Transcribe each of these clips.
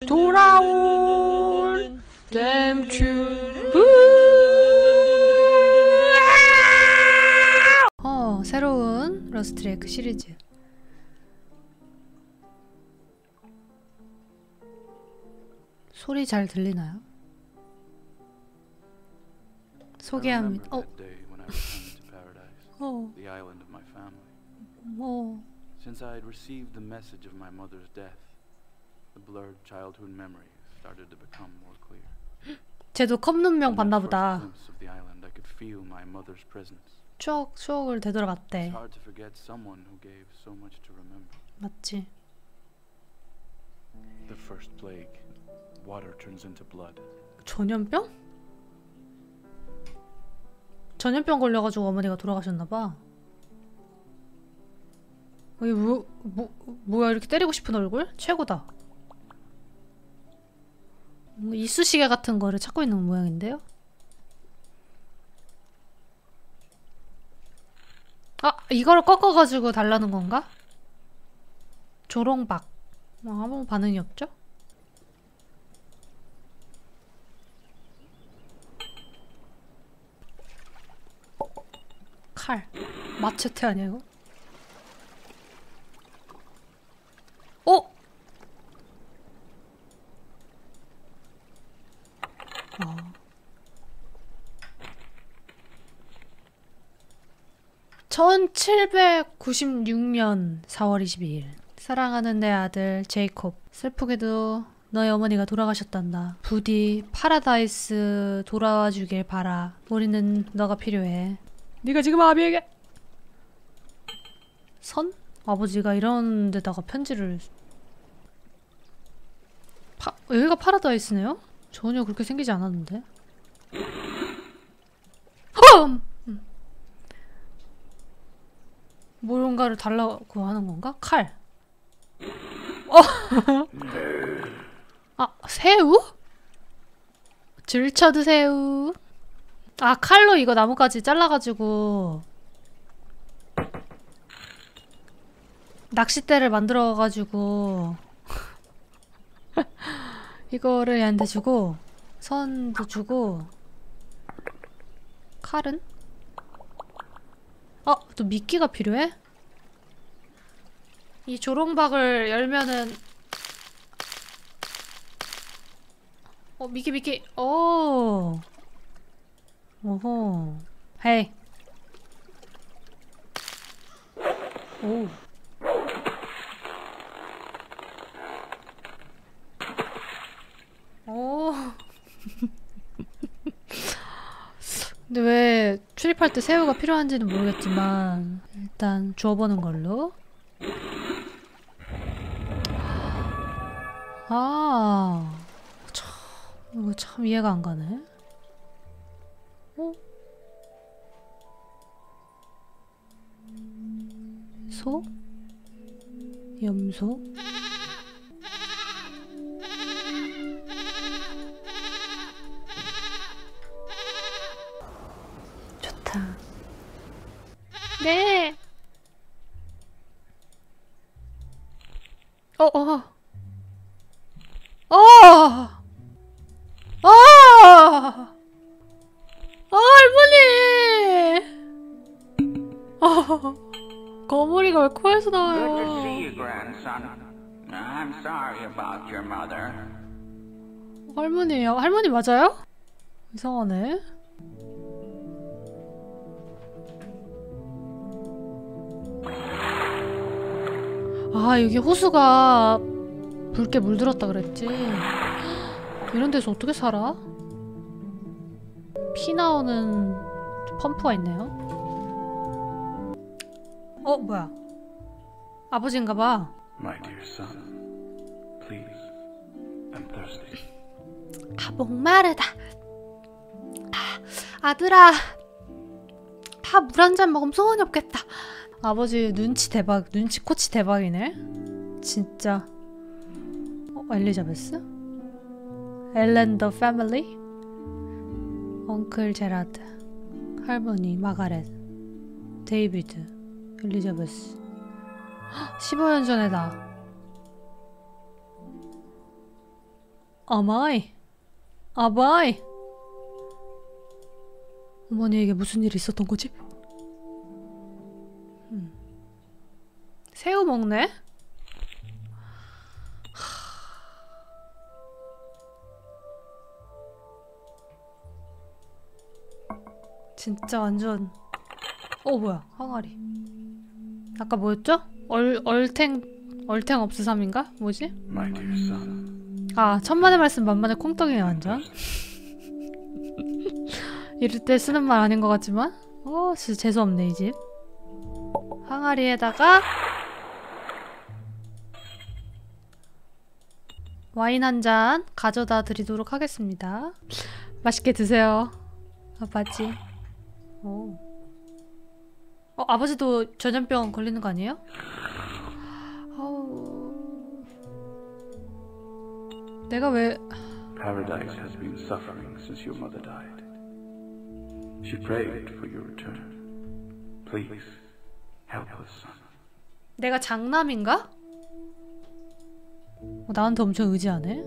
돌아온 댐큐. 새로운 러스트레이크 시리즈. 소리 잘 들리나요? 소개합니다. Since I had received the message of my mother's death, the blurred childhood memories started to become more clear. 쟤도 컵눈명 봤나보다. Glimpse of the island, I could feel my mother's presence. 추억을 되돌아봤대. It's hard to forget someone who gave so much to remember. 맞지. The first plague, water turns into blood. 전염병? 전염병 걸려가지고 어머니가 돌아가셨나봐. 이게 뭐야, 이렇게 때리고 싶은 얼굴? 최고다. 이쑤시개 같은 거를 찾고 있는 모양인데요? 아! 이거를 꺾어가지고 달라는 건가? 조롱박. 아무 반응이 없죠? 칼. 마체테 아니야 이거? 어? 아. 1796년 4월 22일. 사랑하는 내 아들 제이콥. 슬프게도 너의 어머니가 돌아가셨단다. 부디 파라다이스 돌아와 주길 바라. 우리는 너가 필요해. 네가 지금 아비에게 선? 아버지가 이런 데다가 편지를 여기가 파라다이스네요? 전혀 그렇게 생기지 않았는데. 뭔가를 달라고 하는 건가? 칼. 아, 새우? 질쳐드 새우. 아, 칼로 이거 나뭇가지 잘라가지고 낚싯대를 만들어가지고 이거를 얘한테 주고 선도 주고. 칼은? 또 미끼가 필요해? 이 조롱박을 열면은 미끼 오호. 헤이. 오. 오. 근데 왜 출입할 때 새우가 필요한지는 모르겠지만 일단 주워보는 걸로. 이거 참 이해가 안 가네. 소? 염소? 좋다. 네. 할머니! 거머리가 왜 코에서 나와요? Good to see you, grandson. I'm sorry about your mother. 할머니예요? 할머니 맞아요? 이상하네. 여기 호수가 붉게 물들었다 그랬지. 이런 데서 어떻게 살아? 피 나오는 펌프가 있네요. 뭐야? 아버지인가봐. My dear son, please, I'm thirsty. 목마르다. 아들아, 물 한 잔 먹으면 소원이 없겠다. 아버지 눈치 대박, 눈치코치 대박이네. 진짜. 엘리자베스? 엘렌 더 패밀리? 엉클 제라드, 할머니 마가렛, 데이비드, 엘리자베스. 15년 전에다. 아마이. 아바이. 어머니에게 무슨 일이 있었던 거지? 새우 먹네? 진짜 완전 뭐야 항아리. 아까 뭐였죠? 얼탱 업스삼인가? 뭐지? My dear son, 아 천만의 말씀 만만의 콩떡이네 완전. 이럴 때 쓰는 말 아닌 것 같지만 진짜 재수없네 이 집. 항아리에다가 와인 한 잔 가져다 드리도록 하겠습니다. 맛있게 드세요 아버지. 아버지도 전염병 걸리는 거 아니에요? 내가 왜... Paradise has been suffering since your mother died. She prayed for your return. Please, help us, son. 내가 장남인가? 나한테 엄청 의지하네?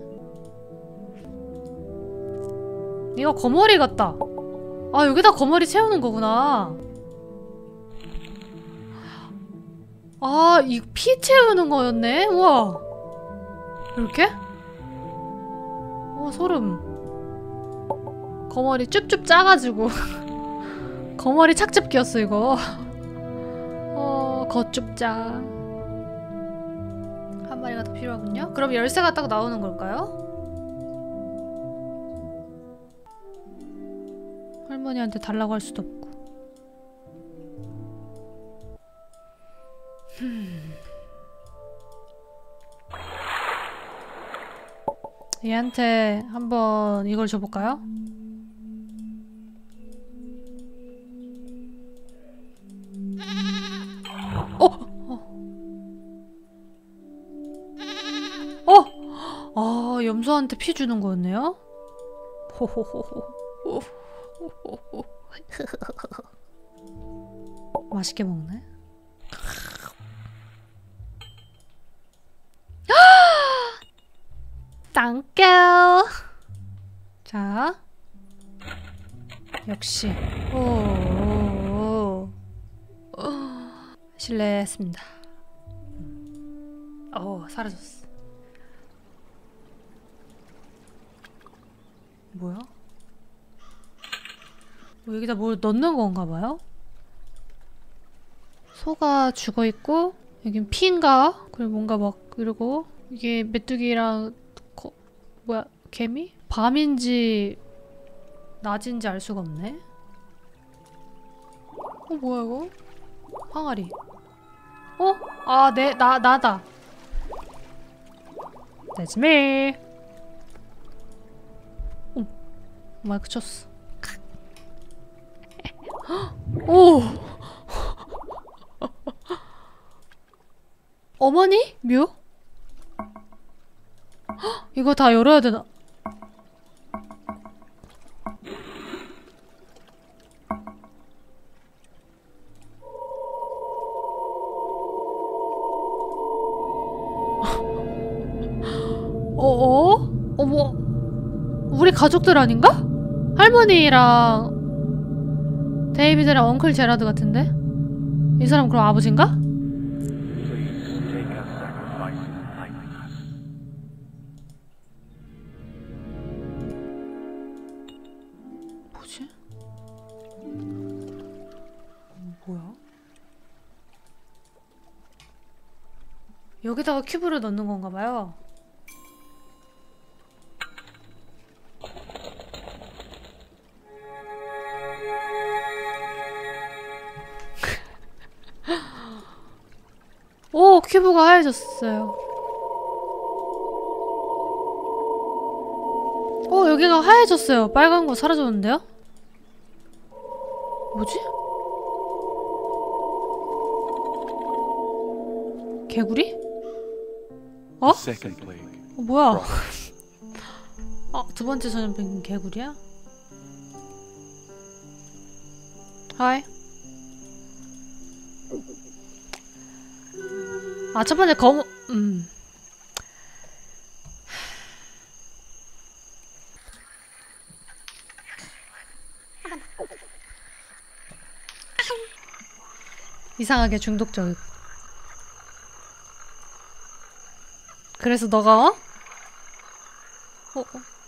이거 거머리 같다. 아 여기다 거머리 채우는 거구나. 아 이거 피 채우는 거였네? 우와. 이렇게? 소름. 거머리 쭈쭈 짜가지고 거머리 착즙 끼었어 이거. 거쭈짜. 한 마리가 더 필요하군요. 그럼 열쇠가 딱 나오는 걸까요? 할머니한테 달라고 할 수도 없고. 얘한테 한번 이걸 줘볼까요? 염소한테 피 주는 거였네요? 맛있게 먹네. 땡큐. 자, 역시 실례했습니다. 사라졌어. 뭐야? 여기다 뭘 넣는 건가 봐요? 소가 죽어있고 여긴 피인가? 그리고 뭔가 막 이러고 이게 메뚜기랑 뭐야? 개미? 밤인지 낮인지 알 수가 없네? 뭐야 이거? 항아리. 나다. That's me. 마이크 쳤어. 오! 어머니? 묘? 이거 다 열어야 되나? 어머, 우리 가족들 아닌가? 할머니랑 데이비드랑 엉클 제라드 같은데? 이 사람 그럼 아버지인가? Please take our sacrifice and enlighten us. 뭐지? 뭐야? 여기다가 큐브를 넣는 건가 봐요. 오! 큐브가 하얘졌어요. 여기가 하얘졌어요. 빨간 거 사라졌는데요? 뭐지? 개구리? Second plague. 뭐야? 두 번째 전염병 개구리야? 하이. 첫 번째 이상하게 중독적. 그래서 너가 어? 어?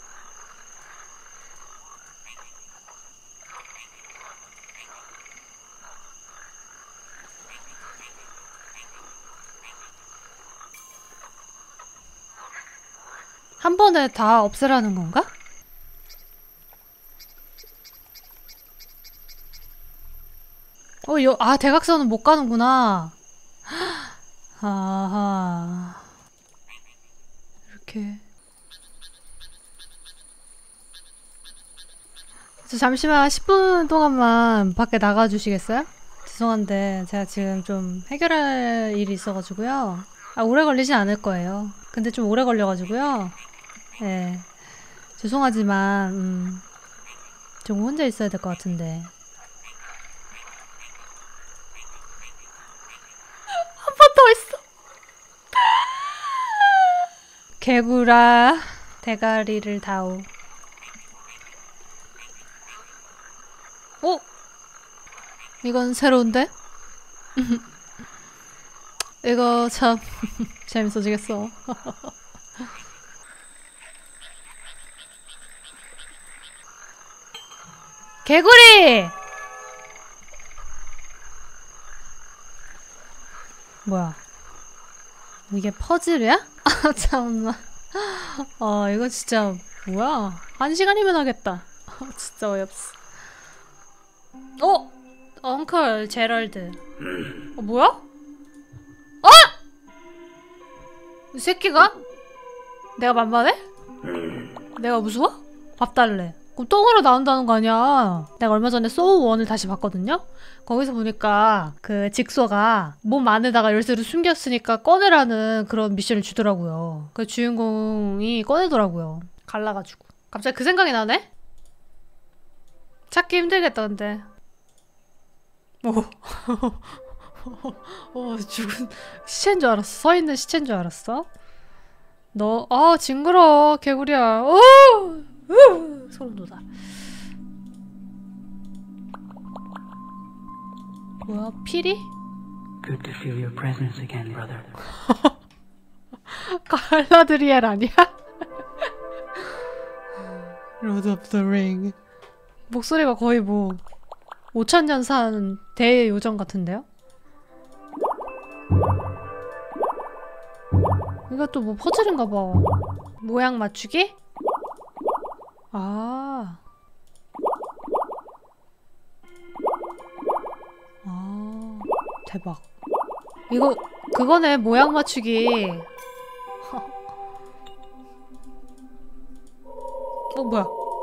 한 번에 다 없애라는 건가? 대각선은 못 가는구나. 아하. 이렇게. 잠시만 10분 동안만 밖에 나가주시겠어요? 죄송한데 제가 지금 좀 해결할 일이 있어가지고요. 오래 걸리진 않을 거예요. 근데 좀 오래 걸려가지고요. 네. 죄송하지만 좀 혼자 있어야 될 것 같은데. 한 번 더 있어. 개구라 대가리를 다오. 이건 새로운데? 이거 참 재밌어지겠어. 개구리! 뭐야? 이게 퍼즐이야? 아 참나. 이거 진짜 뭐야? 1시간이면 하겠다. 진짜 어이없어. 엉클 제럴드. 뭐야? 이 새끼가? 내가 만만해? 내가 무서워? 밥 달래. 그럼 똥으로 나온다는 거 아니야. 내가 얼마 전에 소우1을 다시 봤거든요? 거기서 보니까 그 직소가 몸 안에다가 열쇠를 숨겼으니까 꺼내라는 그런 미션을 주더라고요. 그 주인공이 꺼내더라고요. 갈라가지고. 갑자기 그 생각이 나네? 찾기 힘들겠다 근데. 죽은 시체인 줄 알았어. 서있는 시체인 줄 알았어. 너 징그러워 개구리야. 소름 돋아. 뭐야 피리? Good to feel your presence again, brother. 갈라드리엘 아니야? Lord of the Ring. 목소리가 거의 뭐 5000년 산 대요정 같은데요? 이것도 뭐 퍼즐인가 봐. 모양 맞추기? 대박. 이거 그거네 모양 맞추기. 뭐야?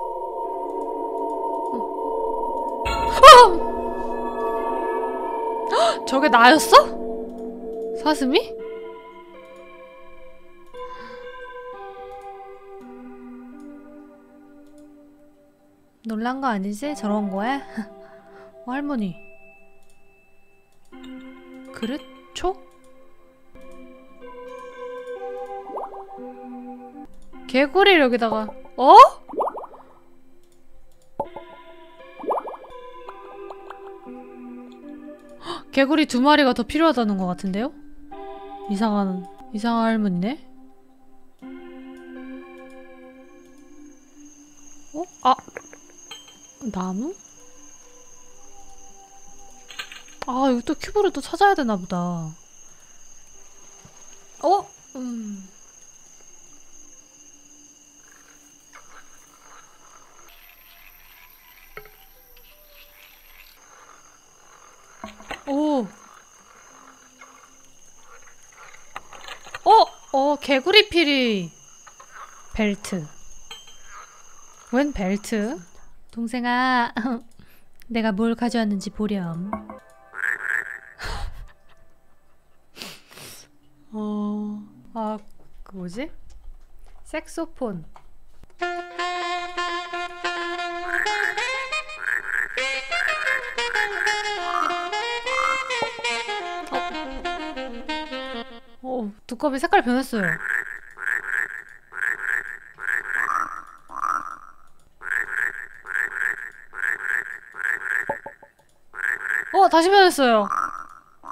저게 나였어? 사슴이? 놀란 거 아니지? 저런 거에? 할머니. 그릇초? 개구리를 여기다가 개구리 2마리가 더 필요하다는 것 같은데요? 이상한 할머니네? 나무? 여기 또 큐브를 또 찾아야 되나 보다. 개구리 피리 벨트. 웬 벨트? 동생아, 내가 뭘 가져왔는지 보렴. 그 뭐지? 색소폰. 두꺼비 색깔 변했어요. 다시 변했어요.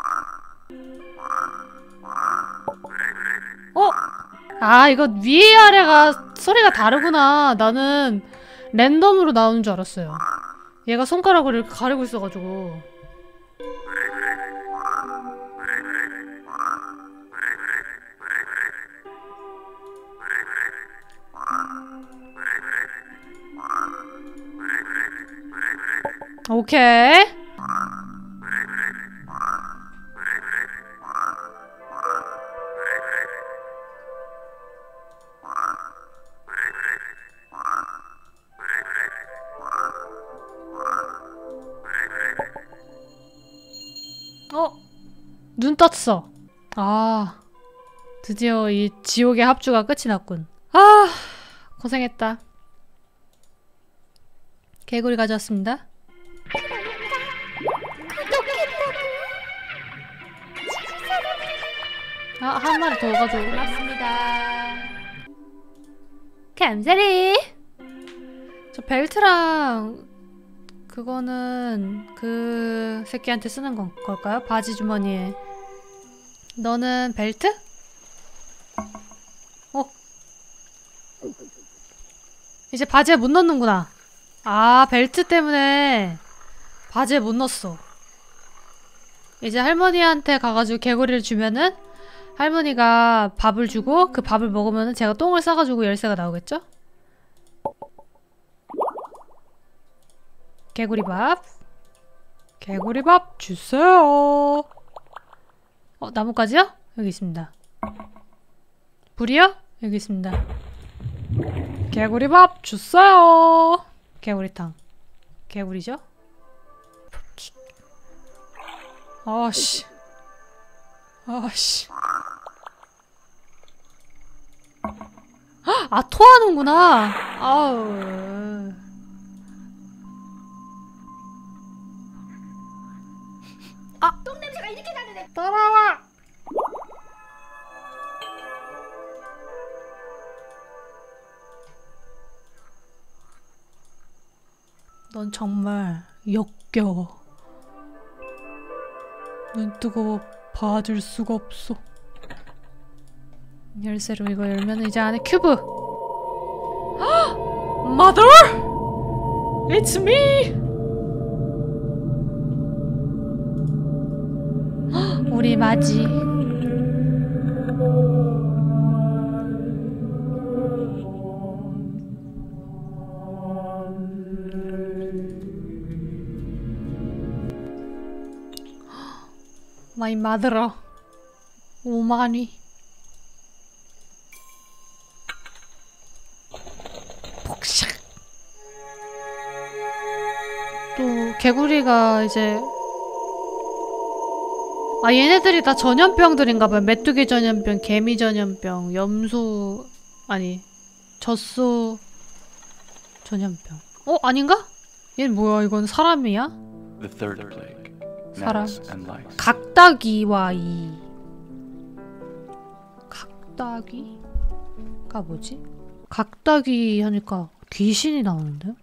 아, 이거 위에 아래가 소리가 다르구나. 나는 랜덤으로 나오는 줄 알았어요. 얘가 손가락으로 이렇게 가리고 있어가지고. 오케이. 눈 떴어. 아, 드디어 이 지옥의 합주가 끝이 났군. 아, 고생했다. 개구리 가져왔습니다. 아, 한 마리 더 가지고 고맙습니다. 감사리. 저 벨트랑 그거는 그 새끼한테 쓰는 걸까요? 바지 주머니에. 너는 벨트? 이제 바지에 못 넣는구나. 아, 벨트 때문에 바지에 못 넣었어. 이제 할머니한테 가가지고 개구리를 주면은 할머니가 밥을 주고 그 밥을 먹으면은 제가 똥을 싸가지고 열쇠가 나오겠죠? 개구리밥. 개구리밥 주세요. 나뭇가지요? 여기 있습니다. 불이요? 여기 있습니다. 개구리밥 주세요. 개구리탕. 개구리죠? 아씨. 아씨. 아, 토하는구나. 아우. 아, 똥냄새가 이렇게 나네. 따라와. 넌 정말 역겨워. 눈 뜨고 봐줄 수가 없어. 열쇠로 이거 열면 이제 안에 큐브. Mother! It's me! 우리 마지. My mother. 오마니. 폭샥. 또 개구리가 이제 얘네들이 다 전염병들인가봐요. 메뚜기 전염병, 개미 전염병, 염소 아니 젖소 전염병. 아닌가? 얘는 뭐야? 이건 사람이야? The third plague. 사람. Gnats and lice. 각다기와 이. 각다기가 뭐지? 각다기 하니까 귀신이 나오는데요?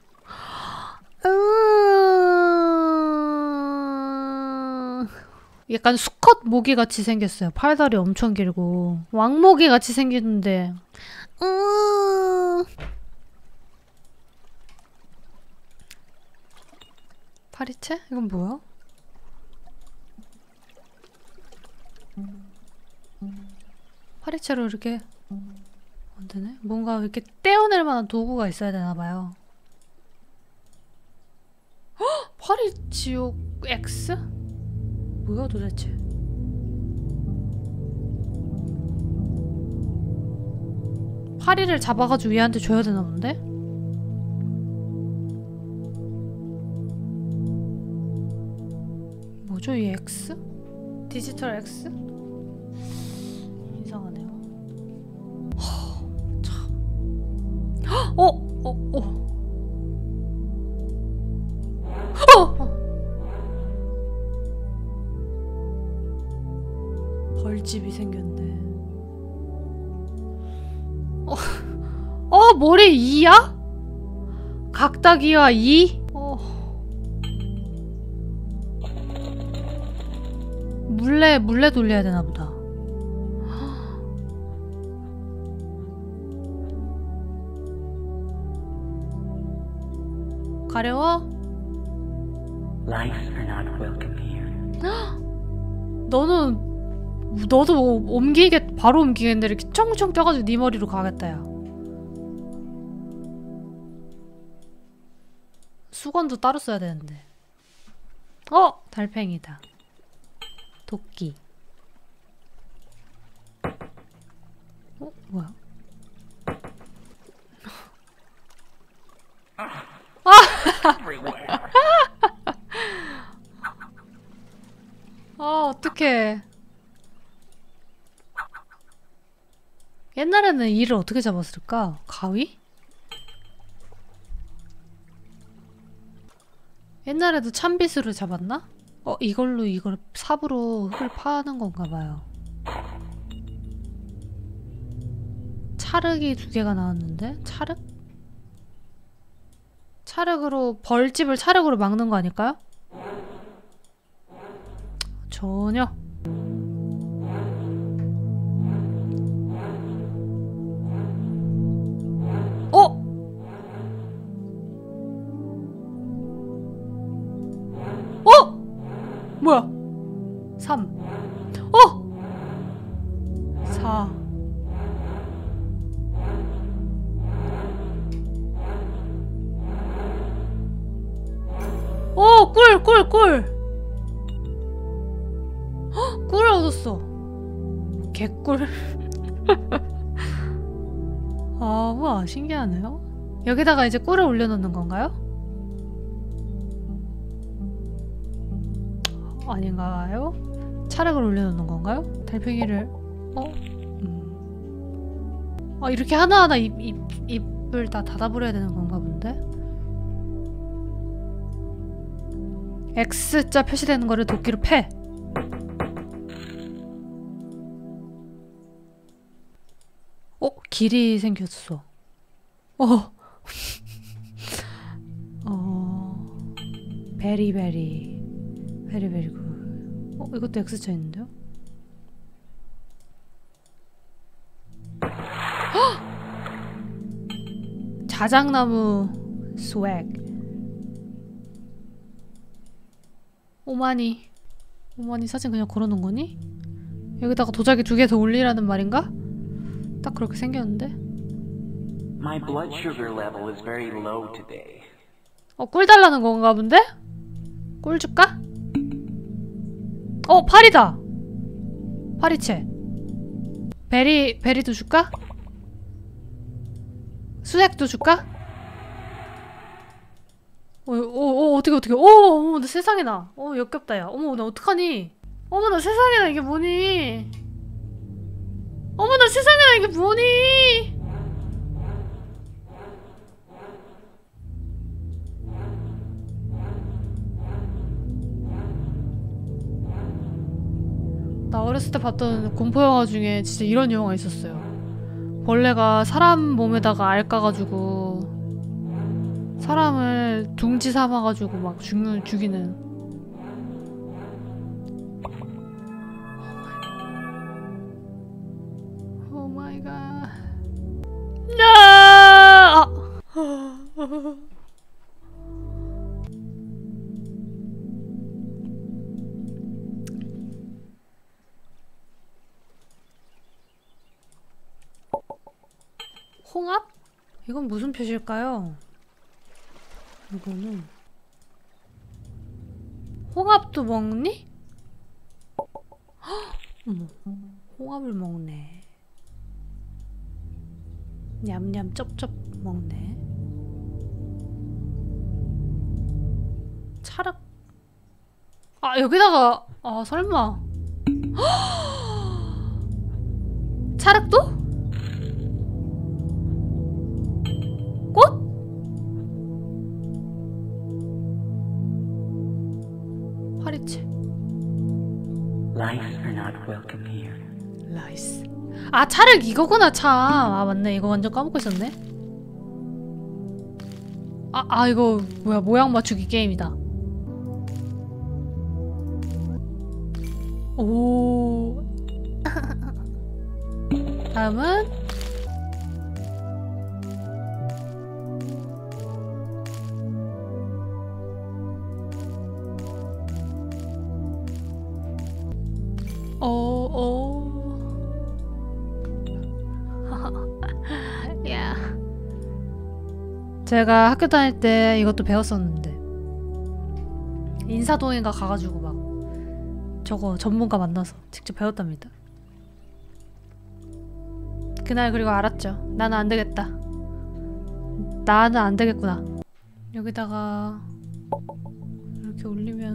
약간 수컷 모기 같이 생겼어요. 팔다리 엄청 길고 왕모기 같이 생겼는데 파리채? 이건 뭐야? 파리채로 이렇게 안 되네? 뭔가 이렇게 떼어낼 만한 도구가 있어야 되나봐요. 파리 지옥 X? 뭐야 도대체? 파리를 잡아가지고 얘한테 줘야 되나 본데? 뭐죠 이 X? 디지털 X? 이상하네요. 참. 벌집이 생겼네. 머리 2야? 각다기와 2? 물레 돌려야 되나 보다. 가려워? Lice are not welcome here. 너도 바로 옮기겠는데 이렇게 총총 떠가지고 네 머리로 가겠다 야. 수건도 따로 써야 되는데. 달팽이다. 도끼. 뭐야? 어떡해. 옛날에는 이를 어떻게 잡았을까? 가위? 옛날에도 참빗으로 잡았나? 이걸로 이걸 삽으로 흙을 파는 건가 봐요. 찰흙이 2개가 나왔는데? 찰흙? 찰흙으로 벌집을 찰흙으로 막는 거 아닐까요? 전혀. 뭐야? 3 4 꿀! 꿀을 얻었어. 개꿀. 우와, 신기하네요. 여기다가 이제 꿀을 올려놓는 건가요? 아닌가요? 찰흙을 올려놓는 건가요? 달팽이를 이렇게 하나하나 입을 다 닫아버려야 되는 건가 본데? X자 표시되는 거를 도끼로 패! 길이 생겼어. 베리베리 굿. 이것도 X자 있는데요? 자작나무 스웩. 오마니 사진 그냥 걸어놓은 거니? 여기다가 도자기 2개 더 올리라는 말인가? 딱 그렇게 생겼는데? My blood sugar level is very low today. 꿀 달라는 건가 본데? 꿀 줄까? 파리다! 파리채. 베리도 줄까? 수액도 줄까? 어떻게 어머 나 세상에나. 역겹다 야. 어머 나 어떡하니? 어머 나 세상에나 이게 뭐니? 어머 나 세상에나 이게 뭐니? 나 어렸을 때 봤던 공포영화 중에 진짜 이런 영화가 있었어요. 벌레가 사람 몸에다가 알 까가지고 사람을 둥지 삼아가지고 막 죽이는. 오 마이 갓. 홍합? 이건 무슨 표시일까요? 이거는 홍합도 먹니? 어머, 홍합을 먹네. 냠냠 쩝쩝 먹네. 찰흙? 여기다가 설마 찰흙도? 꽃? 파리채. Lice are not welcome here. 라이스. 찰흙 이거구나 참. 맞네. 이거 완전 까먹고 있었네. 이거 뭐야, 모양 맞추기 게임이다. 오. 다음은 야. 제가 학교 다닐 때 이것도 배웠었는데 인사동인가 가가지고 막 저거 전문가 만나서 직접 배웠답니다. 그날 그리고 알았죠. 나는 안 되겠다. 나는 안 되겠구나. 여기다가 이렇게 올리면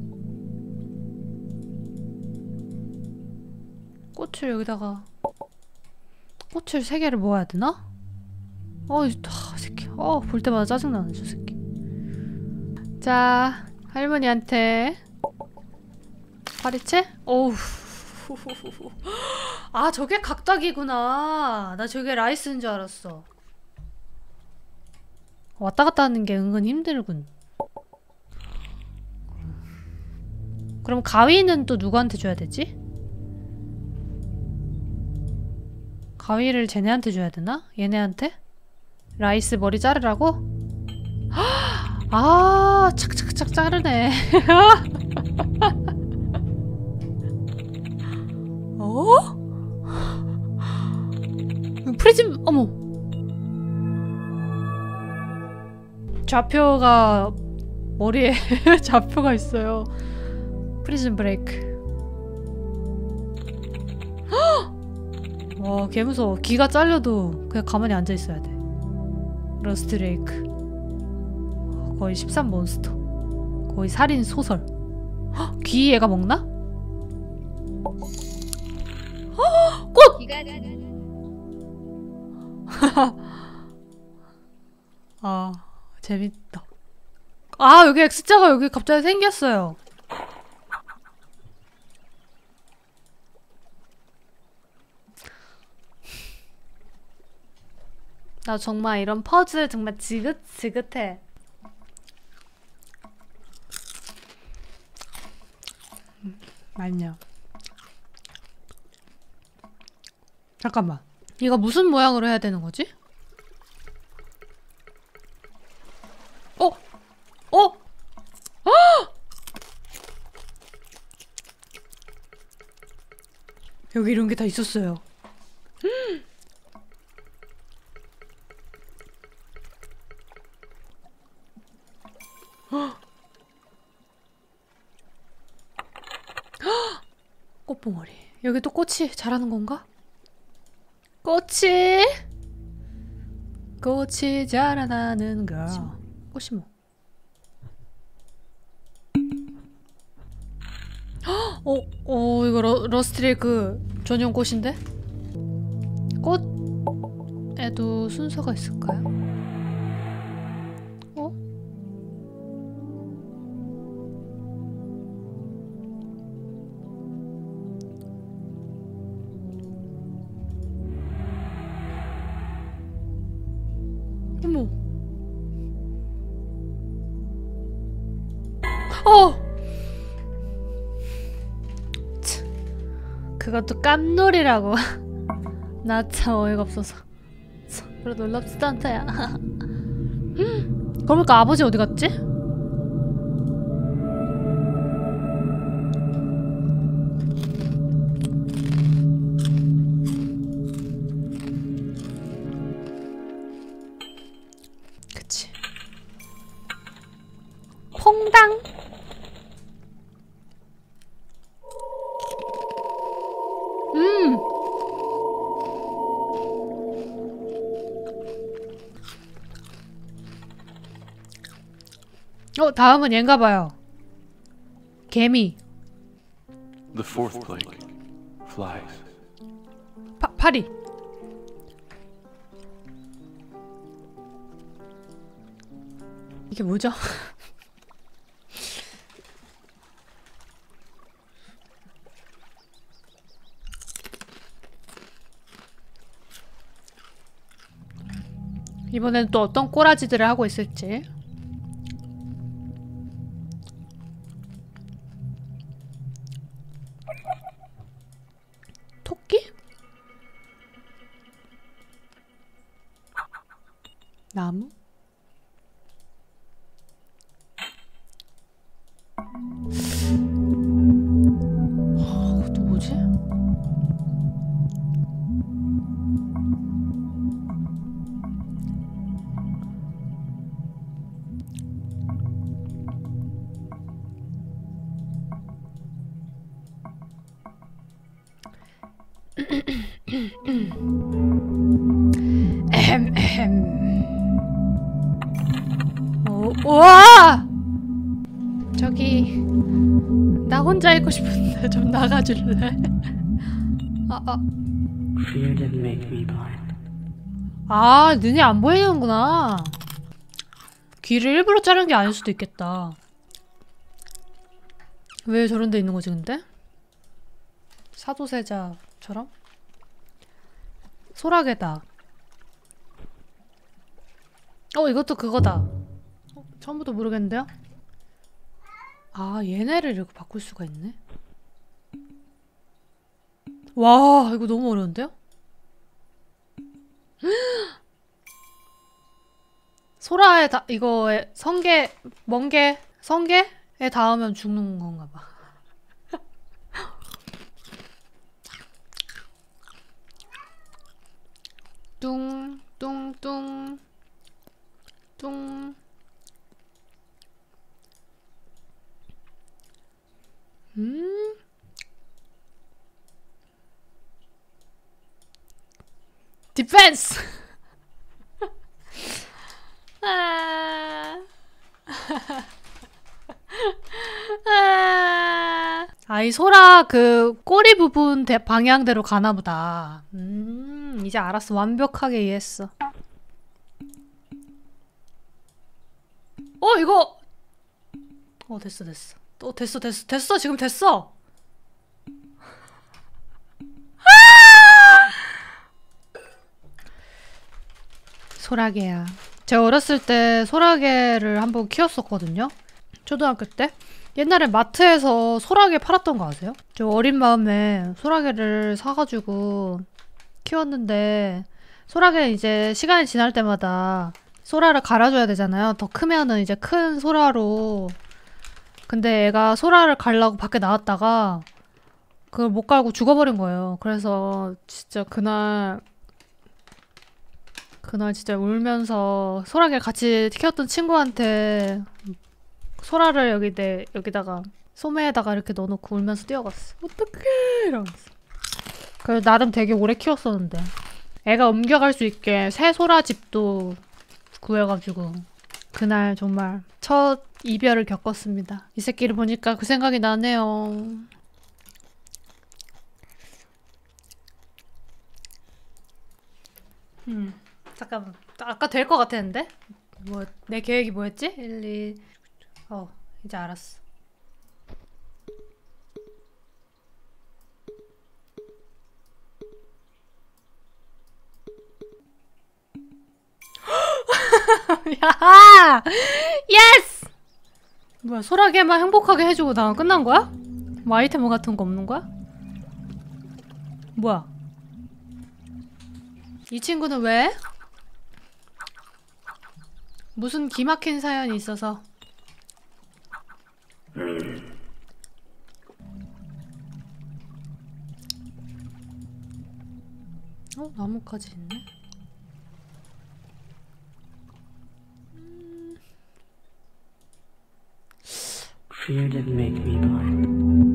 꽃을 여기다가 꽃을 3개를 모아야 되나? 이 새끼. 볼 때마다 짜증나네, 저 새끼. 자, 할머니한테 파리채? 어우. 아, 저게 각닭이구나. 나 저게 라이스인 줄 알았어. 왔다 갔다 하는 게 은근 힘들군. 그럼 가위는 또 누구한테 줘야 되지? 가위를 쟤네한테 줘야 되나? 얘네한테? 라이스 머리 자르라고? 아, 착착착 자르네. 프리즘, 어머. 좌표가 머리에 좌표가 있어요. 프리즘 브레이크. 와, 개무서워. 귀가 잘려도 그냥 가만히 앉아있어야 돼. 러스트 레이크. 거의 13몬스터. 거의 살인 소설. 귀 얘가 먹나? 꽃! 아, 재밌다. 아, 여기 X자가 여기 갑자기 생겼어요. 나 정말 이런 퍼즐 정말 지긋지긋해. 맛있냐? 잠깐만. 이거 무슨 모양으로 해야 되는 거지? 여기 이런 게 다 있었어요. 꽃봉오리. 여기 또 꽃이 자라는 건가? 꽃이 자라나는 거. 꽃이 뭐? 이거 러스트레이크 전용 꽃인데? 꽃에도 순서가 있을까요? 어머. 그것도 깜놀이라고. 나 참 어이가 없어서. 그래 놀랍지도 않다, 야. 그러니까 아버지 어디 갔지? 그치. 퐁당. 다음은 얘인가봐요. 개미. The fourth plague, flies. 파리. 이게 뭐죠? 이번엔 또 어떤 꼬라지들을 하고 있을지. 토끼? 나무? 그것도 뭐지? 우와! 저기 나 혼자 있고 싶은데 좀 나가줄래? Fear didn't make me blind. 아, 눈이 안 보이는구나. 귀를 일부러 자른 게 아닐 수도 있겠다. 왜 저런 데 있는 거지 근데? 사도세자처럼? 소라게다. 이것도 그거다. 처음부터 모르겠는데요? 아, 얘네를 이렇게 바꿀 수가 있네? 와, 이거 너무 어려운데요? 소라에 이거에 성게에 닿으면 죽는 건가 봐. 뚱, 뚱, 뚱, 뚱. 디펜스! 이 소라 그 꼬리 부분 방향대로 가나보다. 이제 알았어. 완벽하게 이해했어. 이거! 됐어. 됐어. 지금 됐어! 소라게야. 제가 어렸을 때 소라게를 한번 키웠었거든요. 초등학교 때. 옛날에 마트에서 소라게 팔았던 거 아세요? 저 어린 마음에 소라게를 사가지고 키웠는데, 소라게는 이제 시간이 지날 때마다 소라를 갈아줘야 되잖아요. 더 크면은 이제 큰 소라로. 근데 애가 소라를 갈라고 밖에 나왔다가 그걸 못 갈고 죽어버린 거예요. 그래서 진짜 그날 진짜 울면서 소라게를 같이 키웠던 친구한테 소라를 여기다가 소매에다가 이렇게 넣어놓고 울면서 뛰어갔어. 어떡해 이러면서. 그래서 나름 되게 오래 키웠었는데 애가 옮겨갈 수 있게 새 소라집도 구해가지고 그날 정말 첫 이별을 겪었습니다. 이 새끼를 보니까 그 생각이 나네요. 잠깐만. 아까 될 것 같았는데? 내 계획이 뭐였지? 1, 2... 이제 알았어. 야! 예스! 뭐야, 소라게만 행복하게 해주고 나 끝난 거야? 뭐 아이템 같은 거 없는 거야? 뭐야? 이 친구는 왜? 무슨 기막힌 사연이 있어서. 나뭇가지 있네. Fear didn't make me blind.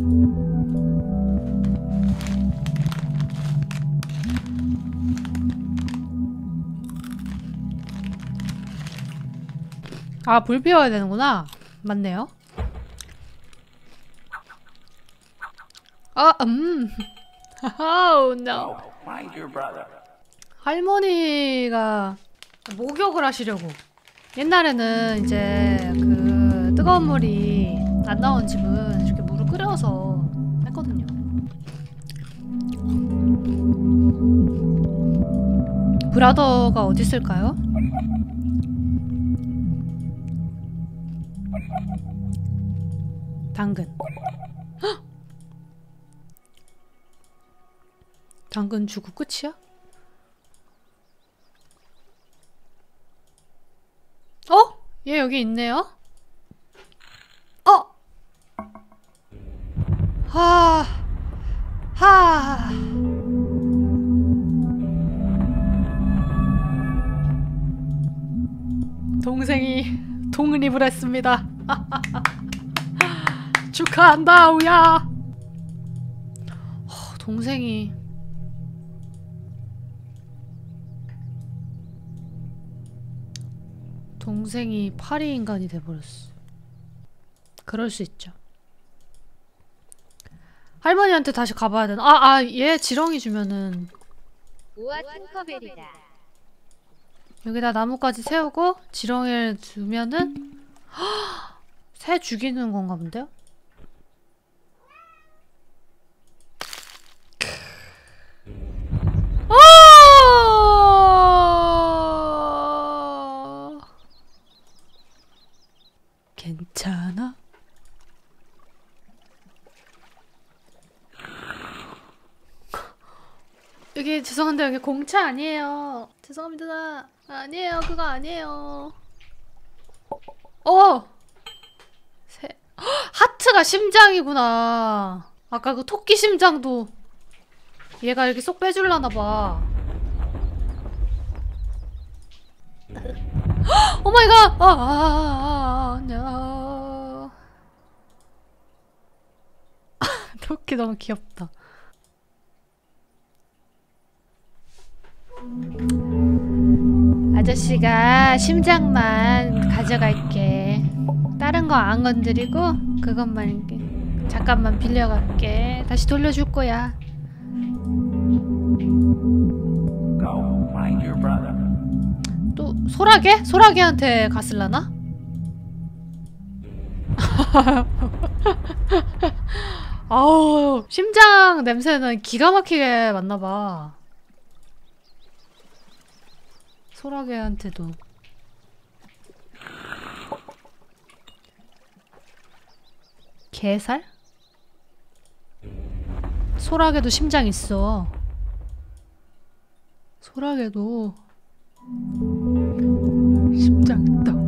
아, 불 피워야 되는구나. 맞네요. Oh no. Find your brother. 할머니가 목욕을 하시려고. 옛날에는 이제 그 뜨거운 물이 안 나온 집은 이렇게 물을 끓여서 했거든요. 브라더가 어디 있을까요? 당근. 헉! 당근 주고 끝이야? 얘 여기 있네요? 동생이 독립을 했습니다. 축하한다, 우야. 동생이 동생이 파리 인간이 돼버렸어. 그럴 수 있죠. 할머니한테 다시 가봐야 되나? 얘 지렁이 주면은 우와 팅커벨이다. 여기다 나뭇가지 세우고 지렁이를 주면은 새 죽이는 건가 본데요? 괜찮아? 여기 죄송한데 여기 공차 아니에요. 죄송합니다. 아니에요. 그거 아니에요. 하트가 심장이구나. 아까 그 토끼 심장도 얘가 이렇게 쏙 빼줄라나봐. 오마이갓! 안녕. 토끼 너무 귀엽다. 아저씨가 심장만 가져갈게. 다른 거 안 건드리고 그것만 이렇게 잠깐만 빌려갈게. 다시 돌려줄 거야. Go find your brother. 또 소라게? 소라게한테 갔을라나? 아우 심장 냄새는 기가 막히게 맡나봐. 소라게한테도. 게살? 소라게도 심장 있어. 소라게도 심장 있다고.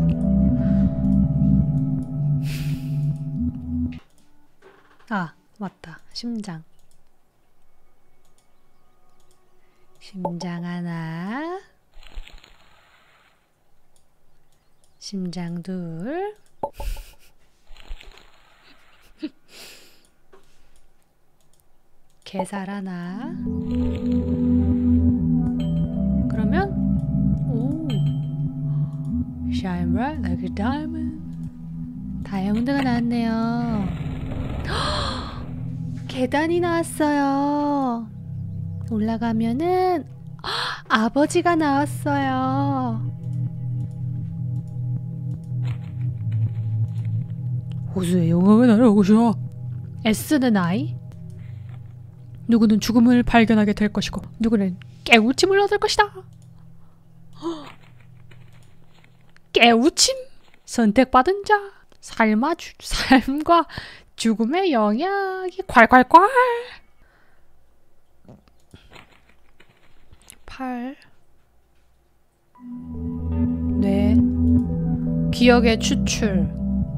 아, 맞다. 심장. 심장 하나. 심장 둘. 게살 하나. 그러면 오, shine bright like a diamond. 다이아몬드가 나왔네요. 계단이 나왔어요. 올라가면은 아버지가 나왔어요. 호수의 영광을 날아오셔. S는 I. 누구는 죽음을 발견하게 될 것이고 누구는 깨우침을 얻을 것이다. 깨우침? 선택받은 자. 삶과 죽음의 영향이 콸콸콸. 8. 뇌. 기억의 추출.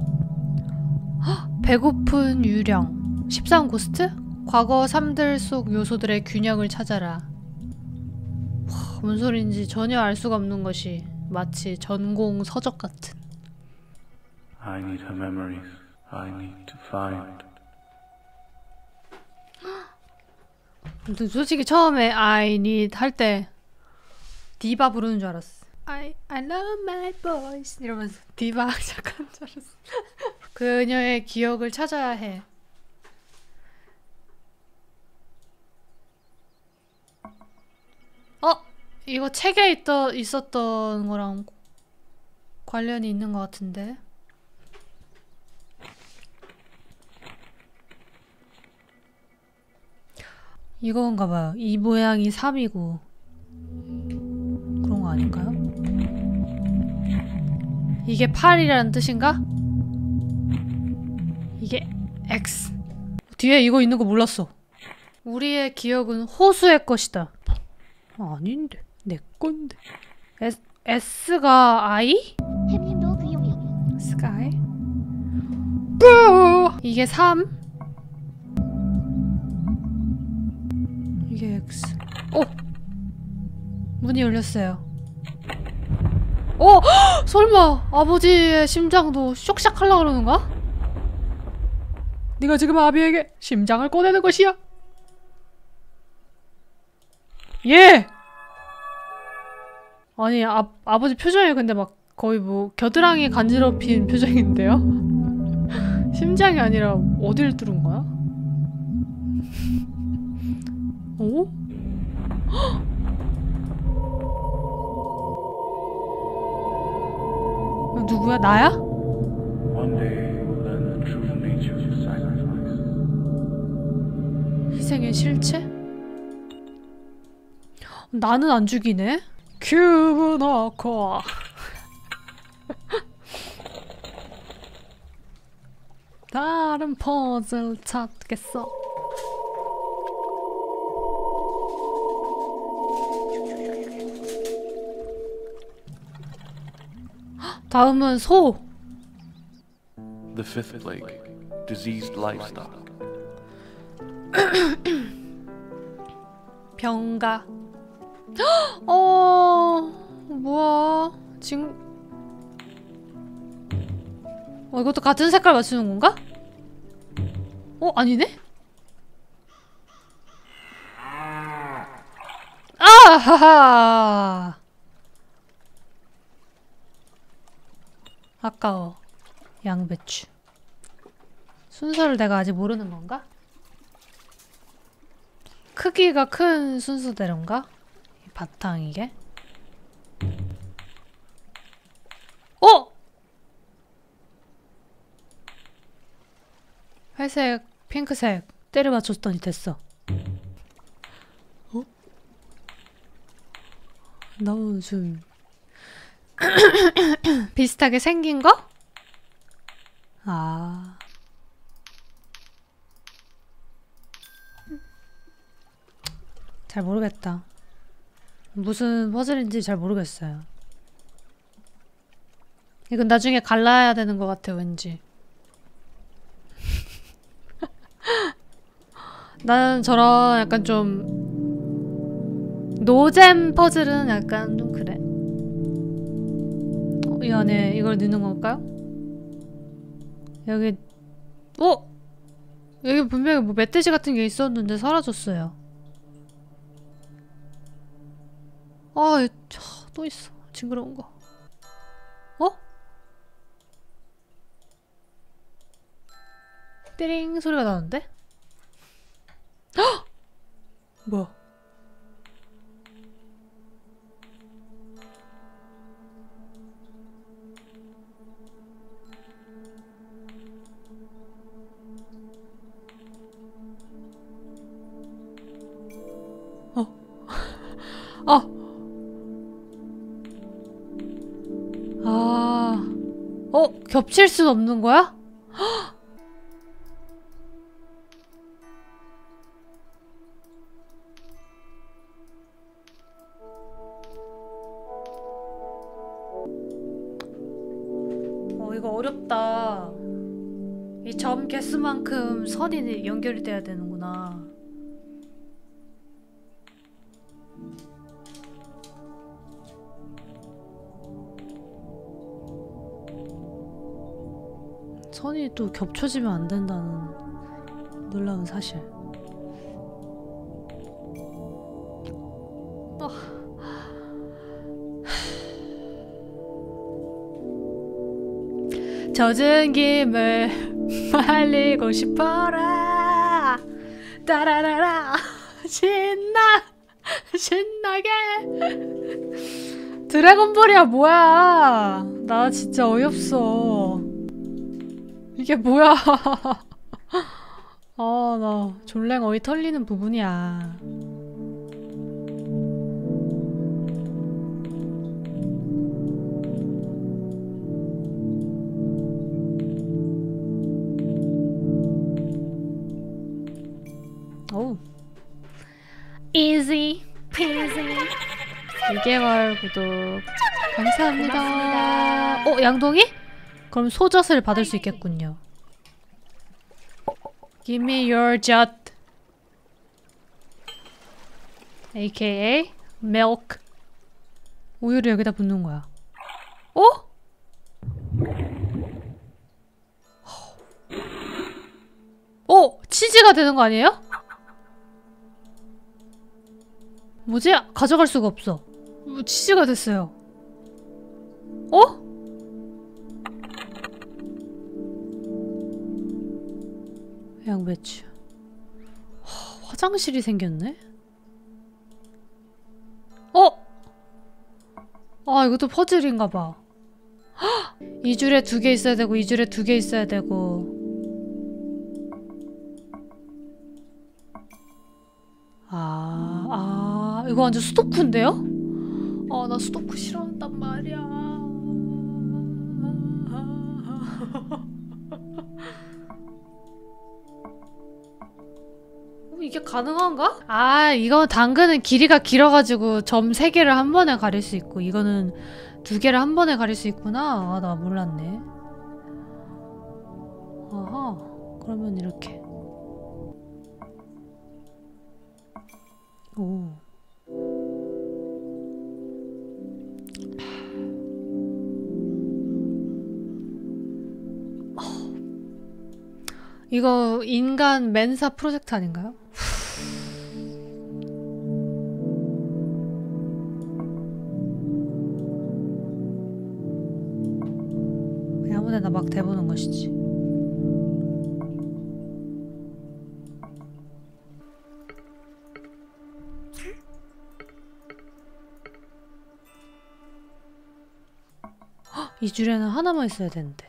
배고픈 유령. 13 고스트? 과거 삶들 속 요소들의 균형을 찾아라. 뭔 소린지 전혀 알 수가 없는 것이 마치 전공 서적 같은. I need her memories. I need to find. 근데 솔직히 처음에 I need 할 때 디바 부르는 줄 알았어. I love my boys 이러면서 디바 시작하는 줄 알았어. 그녀의 기억을 찾아야 해. 이거 책에 있었던 거랑 관련이 있는 것 같은데. 이건가 봐요. 이 모양이 3이고 그런 거 아닐까요? 이게 8이라는 뜻인가? 이게 X. 뒤에 이거 있는 거 몰랐어. 우리의 기억은 호수의 것이다. 아닌데. 내 건데. S가 I? 햄님도 그 용역. S가 I? 뿌! 이게 3. 이게 X. 문이 열렸어요. 설마 아버지의 심장도 쇽샥 하려고 그러는가? 네가 지금 아비에게 심장을 꺼내는 것이야. 예! 아니 아버지 표정이 근데 막 거의 뭐 겨드랑이 간지럽힌 표정인데요? 심장이 아니라 어딜 뚫은 거야? 오? 누구야? 나야? One day you will learn the true nature of sacrifice. 희생의 실체? 나는 안 죽이네? 큐브 넣고 다른 퍼즐 찾겠어. 다음은 소. The fifth plague, diseased livestock. 병가. 뭐야? 지금 이것도 같은 색깔 맞추는 건가? 아니네? 아하하. 아까워. 양배추. 순서를 내가 아직 모르는 건가? 크기가 큰 순서대로인가? 이 바탕 이게? 회색, 핑크색 때려 맞췄더니 됐어. 너무 좀 비슷하게 생긴 거? 잘 모르겠다. 무슨 퍼즐인지 잘 모르겠어요. 이건 나중에 갈라야 되는 것 같아, 왠지. 나는 저런 약간 좀 노잼 퍼즐은 약간 좀 그래. 이 안에 이걸 넣는 걸까요? 여기 여기 분명히 뭐 멧돼지 같은 게 있었는데 사라졌어요. 또 있어. 징그러운 거. 띠링 소리가 나는데? 헉! 뭐야? 겹칠 순 없는 거야? 이거 어렵다. 이 점 개수만큼 선이 연결이 돼야 되는구나. 선이 또 겹쳐지면 안 된다는 놀라운 사실. 젖은 김을 말리고 싶어라. 따라라라. 신나게. 드래곤볼이야 뭐야. 나 진짜 어이없어. 이게 뭐야. 나 졸랭 어이 털리는 부분이야. 오. easy peasy. 2개월 구독 감사합니다. 양동이? 그럼 소젖을 받을 수 있겠군요. Give me your 젖. aka milk. 우유를 여기다 붓는 거야. 치즈가 되는 거 아니에요? 뭐지? 가져갈 수가 없어. 치즈가 됐어요. 양배추. 화장실이 생겼네? 아, 이것도 퍼즐인가봐. 이 줄에 2개 있어야 되고, 이 줄에 2개 있어야 되고. 이거 완전 수도쿠인데요? 나 수도쿠 싫어한단 말이야. 이게 가능한가? 이건 당근은 길이가 길어가지고 점 3개를 한 번에 가릴 수 있고, 이거는 2개를 한 번에 가릴 수 있구나. 나 몰랐네. 아하, 그러면 이렇게. 오. 이거 인간 맨사 프로젝트 아닌가요? 그냥 아무데나 막 대보는 것이지. 이 줄에는 하나만 있어야 되는데.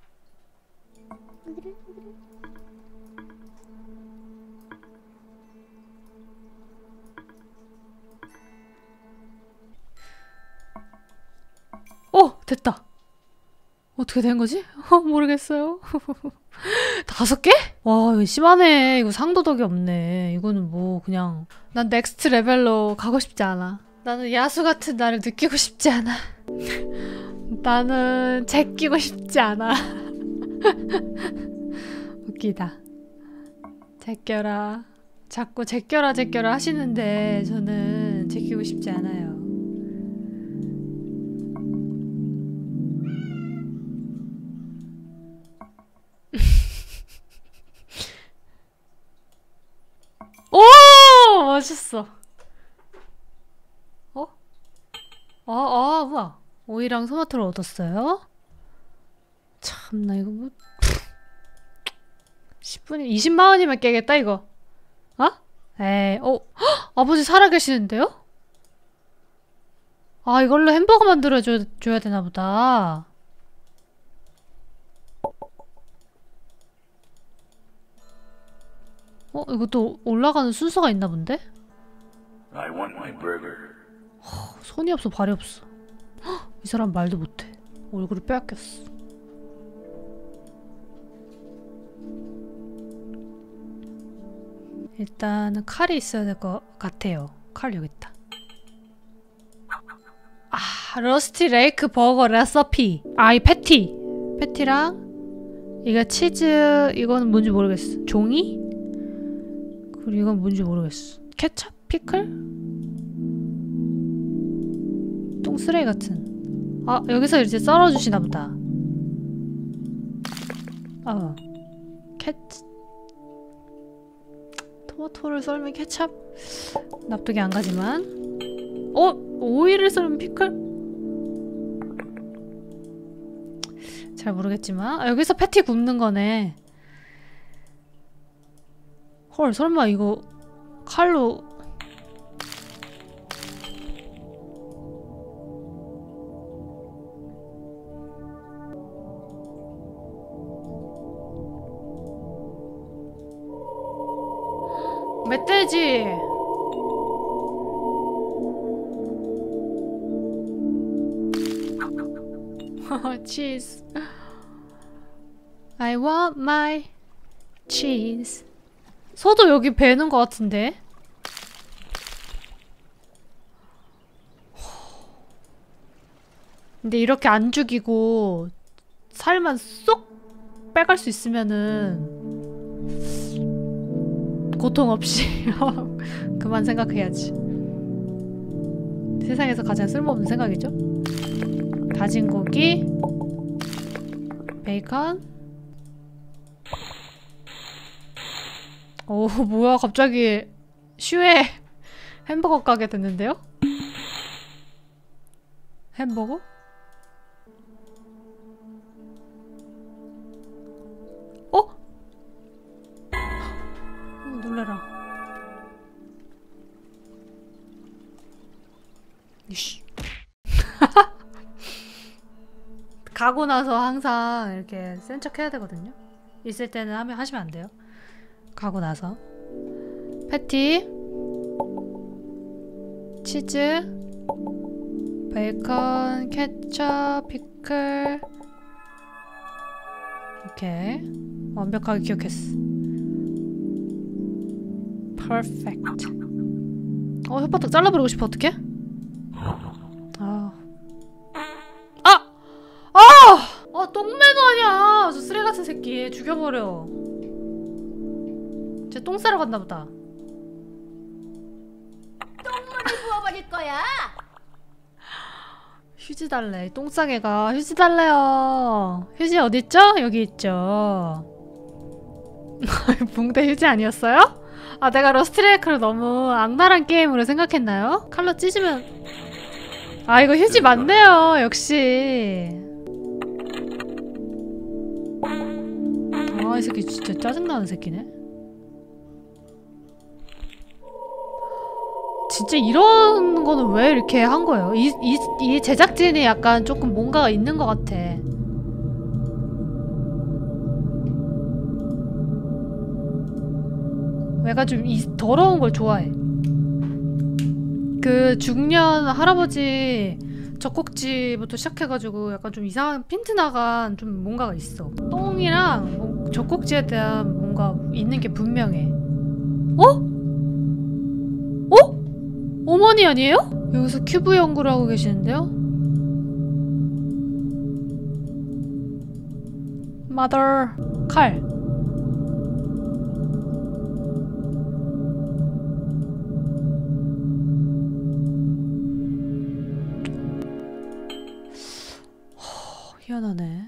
됐다. 어떻게 된 거지? 모르겠어요. 5개? 와, 이거 심하네. 이거 상도덕이 없네. 이거는 뭐 그냥 난 넥스트 레벨로 가고 싶지 않아. 나는 야수 같은 나를 느끼고 싶지 않아. 나는 제끼고 싶지 않아. 웃기다. 제껴라. 자꾸 제껴라 하시는데 저는 제끼고 싶지 않아요. 오! 멋있어. 뭐야. 오이랑 토마토를 얻었어요? 참나, 이거 뭐. 10분이, 20만원이면 깨겠다, 이거. 에이, 헉, 아버지 살아계시는데요? 이걸로 햄버거 만들어줘야 되나보다. 이것도 올라가는 순서가 있나 본데? I want my burger. 손이 없어, 발이 없어. 이 사람 말도 못해. 얼굴을 빼앗겼어. 일단은 칼이 있어야 될 것 같아요. 칼 여기 있다. 러스티 레이크 버거 레시피. 이 패티. 패티랑 이거 치즈, 이거는 뭔지 모르겠어. 종이? 그리고 이건 뭔지 모르겠어. 케첩? 피클? 똥쓰레기 같은. 여기서 이제 썰어주시나 보다. 토마토를 썰면 케찹? 납득이 안 가지만. 오이를 썰면 피클? 잘 모르겠지만. 여기서 패티 굽는 거네. 헐, 설마 이거 칼로. 멧돼지. 치즈. I want my cheese. 소도 여기 베는 것 같은데? 근데 이렇게 안 죽이고 살만 쏙 빼갈 수 있으면은 고통 없이 그만 생각해야지. 세상에서 가장 쓸모없는 생각이죠? 다진 고기, 베이컨. 오, 뭐야, 갑자기 슈에 햄버거 가게 됐는데요? 햄버거? 가고 나서 항상 이렇게 센 척 해야 되거든요. 있을 때는 하시면 안 돼요. 가고 나서 패티, 치즈, 베이컨, 케첩, 피클. 오케이. 완벽하게 기억했어. 퍼펙트. 혓바닥 잘라버리고 싶어. 어떡해? 똥매도 아니야. 저 쓰레기 같은 새끼. 죽여버려. 쟤 똥 싸러 갔나 보다. 똥물을 부어버릴 거야. 휴지 달래. 똥싸개가 휴지 달래요. 휴지 어딨죠? 여기 있죠. 붕대 휴지 아니었어요? 아, 내가 러스트레이크를 너무 악랄한 게임으로 생각했나요? 칼로 찢으면 아, 이거 휴지 맞네요. 역시. 아, 이 새끼 진짜 짜증나는 새끼네. 진짜 이런 거는 왜 이렇게 한 거예요? 이 제작진이 약간 조금 뭔가가 있는 것 같아. 얘가 좀 더러운 걸 좋아해. 그 중년 할아버지 젖꼭지부터 시작해가지고 약간 좀 이상한 핀트 나간 좀 뭔가가 있어. 똥이랑 뭐 젖꼭지에 대한 뭔가 있는 게 분명해. 어머니 아니에요? 여기서 큐브 연구를 하고 계시는데요? Mother. 칼. 희한하네.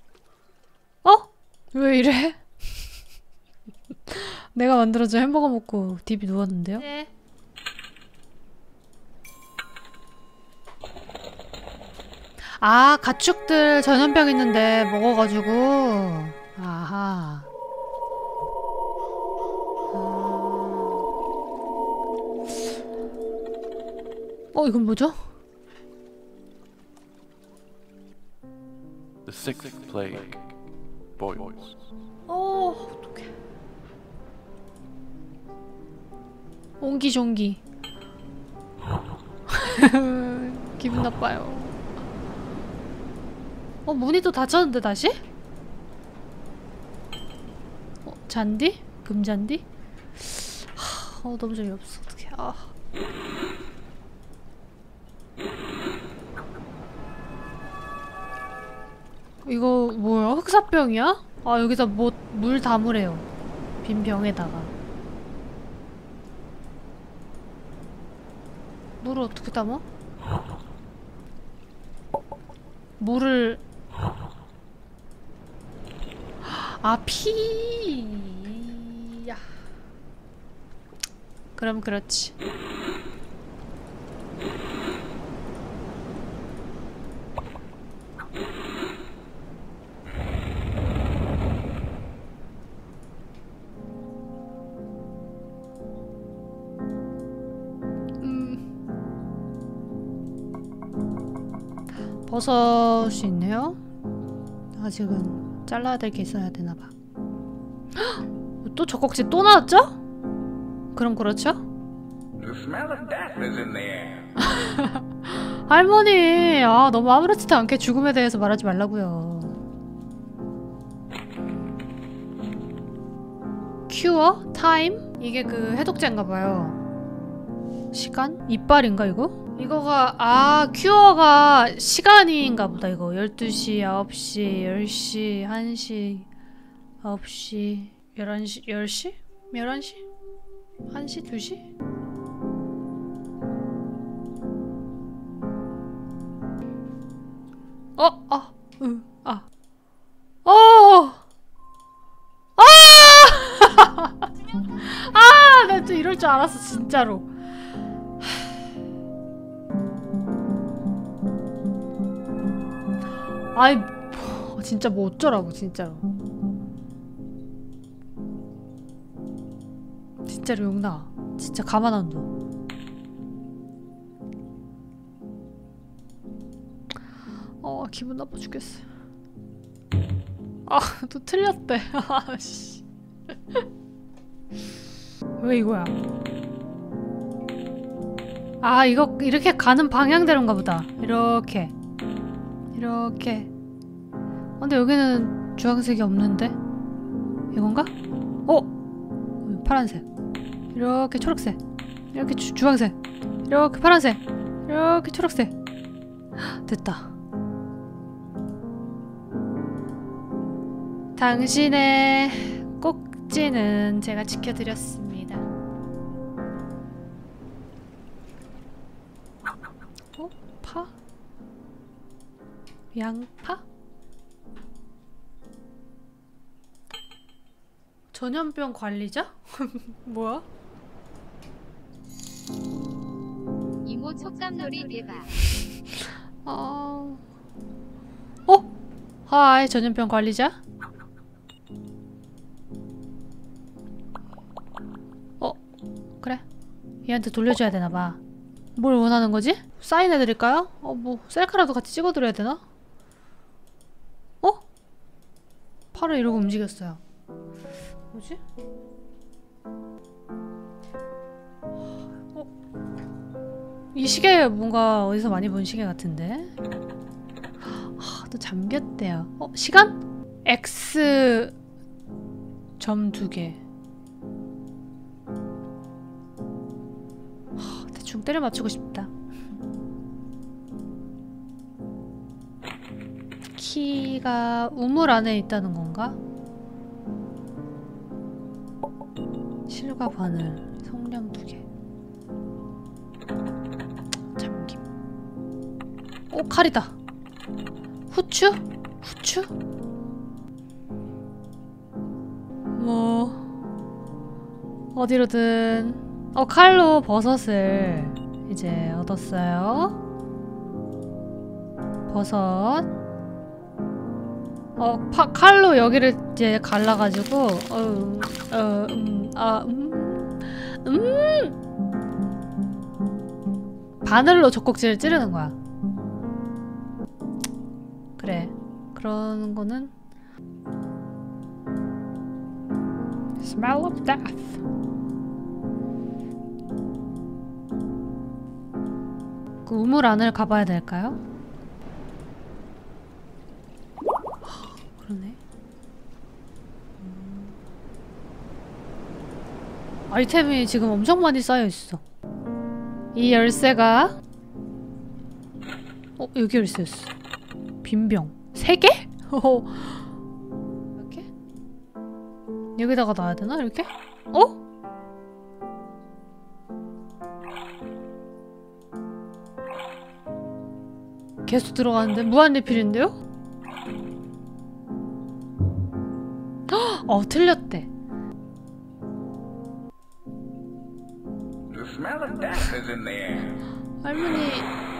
왜 이래? 내가 만들어준 햄버거 먹고 딥이 누웠는데요? 네. 아, 가축들 전염병 있는데 먹어가지고. 아하. 이건 뭐죠? The sixth plague. Boils. 어떡해. 옹기종기. 기분 나빠요. 문이 또 닫혔는데 다시? 잔디? 금잔디? 너무 재미없어. 어떡해. 이거 뭐야? 흑사병이야? 여기다 물 담으래요. 빈 병에다가. 물을 어떻게 담아? 물을 피야. 그럼 그렇지. 버섯이 있네요. 아직은 잘라야 될 게 있어야 되나봐. 또 젖꼭지 또 나왔죠? 그럼 그렇죠? The smell of death is in the air. 할머니, 너무 아무렇지도 않게 죽음에 대해서 말하지 말라고요. 큐어? 타임? 이게 그 해독제인가봐요. 시간? 이빨인가 이거? 이거가 큐어가 시간인가 보다. 이거 12시, 9시, 10시, 1시, 9시, 11시, 10시? 11시? 1시? 2시? 나 또 이럴 줄 알았어, 진짜로. 진짜 뭐 어쩌라고, 진짜로. 진짜로 용나. 진짜 가만 안 둬. 기분 나빠 죽겠어. 아, 또 틀렸대. 아씨. 왜 이거야? 아, 이거 이렇게 가는 방향대로인가 보다. 이렇게. 이렇게. 근데 여기는 주황색이 없는데? 이건가? 파란색. 이렇게 초록색. 이렇게 주황색. 이렇게 파란색. 이렇게 초록색. 됐다. 당신의 꼭지는 제가 지켜드렸습니다. 파? 양파? 전염병 관리자? 뭐야? 이모 촉감놀이 대박. 하이, 전염병 관리자? 그래. 얘한테 돌려줘야 되나봐. 뭘 원하는 거지? 사인해드릴까요? 뭐 셀카라도 같이 찍어드려야 되나? 팔을 이러고 움직였어요. 뭐지? 이 시계 뭔가 어디서 많이 본 시계 같은데? 또 잠겼대요. 시간? X 점 2개. 대충 때려 맞추고 싶다. 키가 우물 안에 있다는 건가? 실과 바늘, 성냥 2개. 잠김. 칼이다. 후추? 후추? 뭐 어디로든. 칼로 버섯을 이제 얻었어요. 버섯. 칼로 여기를 이제 갈라가지고 바늘로 젖꼭지를 찌르는 거야. 그래. 그런 거는 Smell of death. 그 우물 안을 가봐야 될까요? 그러네. 아이템이 지금 엄청 많이 쌓여있어. 이 열쇠가 여기 열쇠였어. 빈병 3개? 이렇게? 여기다가 놔야 되나? 이렇게? 계속 들어가는데? 무한리필인데요? 틀렸대. The smell of death is in the air. 할머니.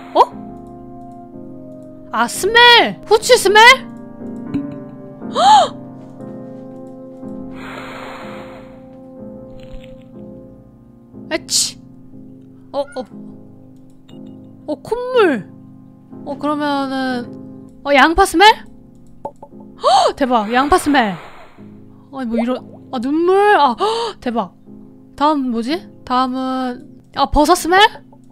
스멜! 후추 스멜? 에치. 콧물. 그러면은 양파 스멜? 대박. 양파 스멜. 뭐 이런. 눈물. 대박. 다음 뭐지? 다음은 버섯 스멜?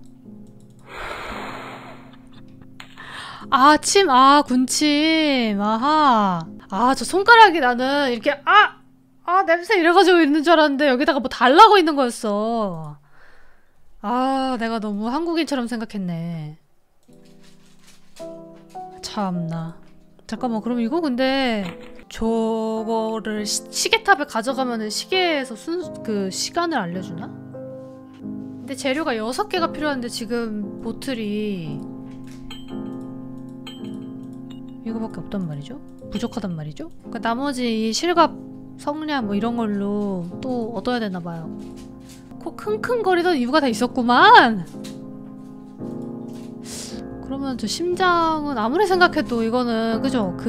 침. 군침. 아하. 저 손가락이 나는 이렇게 냄새 이래가지고 있는 줄 알았는데 여기다가 뭐 달라고 있는 거였어. 내가 너무 한국인처럼 생각했네. 참나. 잠깐만, 그럼 이거 근데 저거를 시계탑에 가져가면은 시계에서 시간을 알려주나? 근데 재료가 6개가 필요한데 지금 보틀이 이거밖에 없단 말이죠? 부족하단 말이죠? 그러니까 나머지 이 실갑, 성냥 뭐 이런 걸로 또 얻어야 되나봐요. 코 킁킁거리던 이유가 다 있었구만! 그러면 저 심장은 아무리 생각해도 이거는 그죠?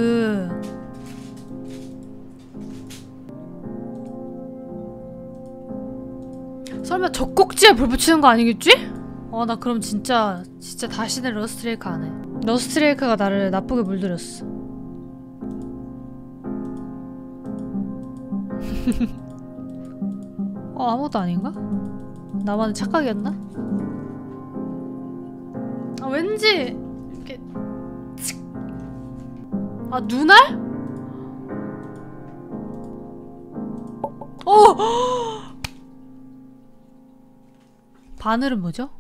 설마 젖꼭지에 불 붙이는 거 아니겠지? 나 그럼 진짜 다시는 러스트레이크 안 해. 러스트레이크가 나를 나쁘게 물들였어. 아무것도 아닌가? 나만의 착각이었나? 아 왠지 이렇게 아 눈알? 바늘은 뭐죠?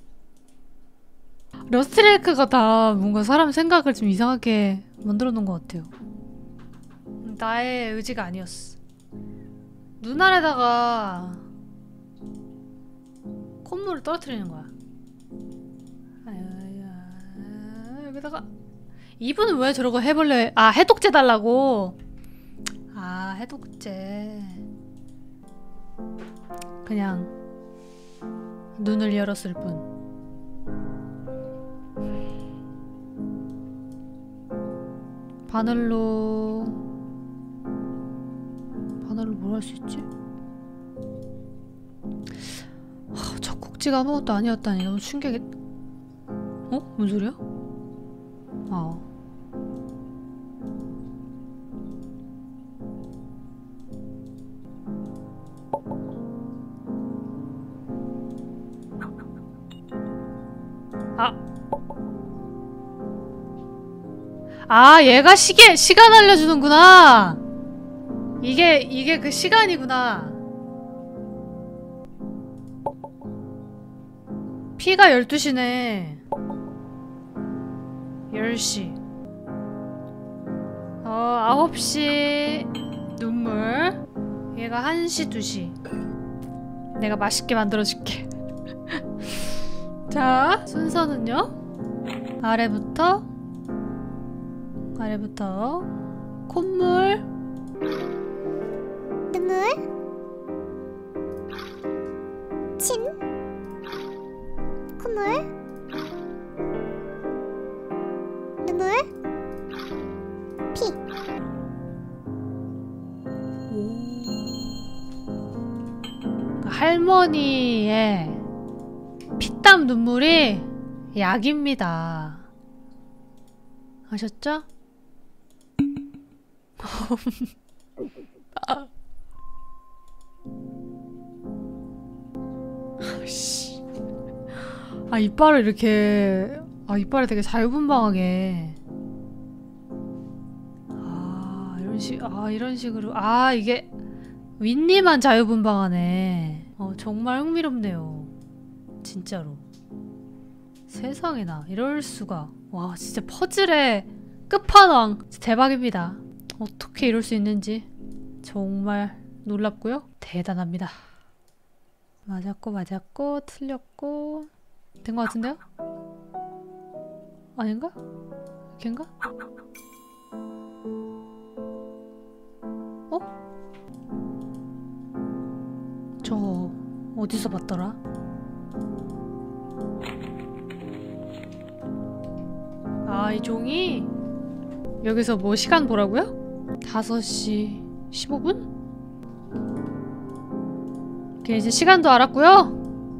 러스트레이크가 다 뭔가 사람 생각을 좀 이상하게 만들어 놓은 것 같아요. 나의 의지가 아니었어. 눈알에다가 콧물을 떨어뜨리는 거야. 여기다가 이분은 왜 저러고 해벌레 해독제 달라고. 해독제. 그냥 눈을 열었을 뿐. 바늘로 뭘 할 수 있지? 젖꼭지가 아무것도 아니었다니 너무 충격이. 뭔 소리야? 얘가 시간 알려주는구나. 이게 그 시간이구나. 피가 12시네. 10시. 9시 눈물. 얘가 1시, 2시. 내가 맛있게 만들어줄게. 자, 순서는요. 아래부터 콧물, 눈물, 침, 콧물, 눈물, 피. 할머니의 피땀 눈물이 약입니다. 아셨죠? 이빨을 이렇게 이빨을 되게 자유분방하게 이런 식으로 이게 윗니만 자유분방하네. 정말 흥미롭네요. 진짜로. 세상에나 이럴 수가. 와 진짜 퍼즐의 끝판왕. 대박입니다. 어떻게 이럴 수 있는지 정말 놀랍고요. 대단합니다. 맞았고 틀렸고 된 것 같은데요? 아닌가? 걔인가? 저 어디서 봤더라? 이 종이 여기서 뭐 시간 보라고요? 5시 15분? 이제 시간도 알았고요.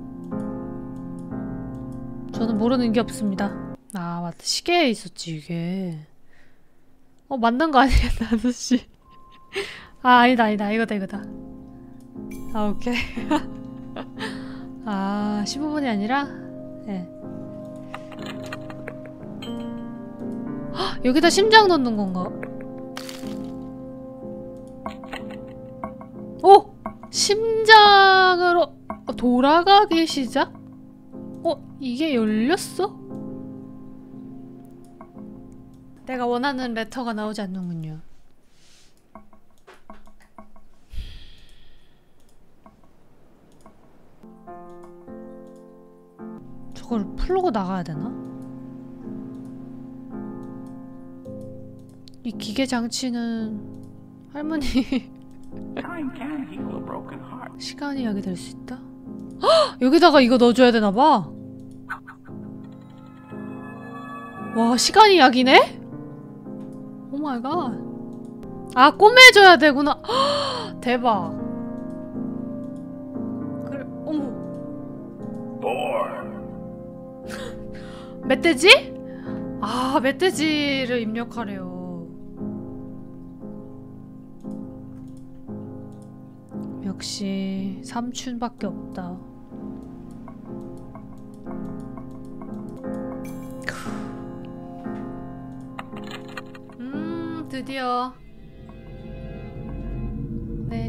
저는 모르는 게 없습니다. 맞다. 시계에 있었지 이게. 맞는 거 아니야? 5시. 아니다. 이거다. 오케이. 15분이 아니라? 네. 여기다 심장 넣는 건가? 심장으로 돌아가기 시작? 이게 열렸어? 내가 원하는 레터가 나오지 않는군요. 저걸 풀고 나가야 되나? 이 기계 장치는 할머니 Time can heal a broken heart. 시간이 약이 될 수 있다? 헉! 여기다가 이거 넣어줘야 되나봐. 와 시간이 약이네? 오마이갓. 꼬매줘야 되구나. 헉! 대박. 그래 어머. 멧돼지? 멧돼지를 입력하래요. 역시 삼촌밖에 없다. 드디어 내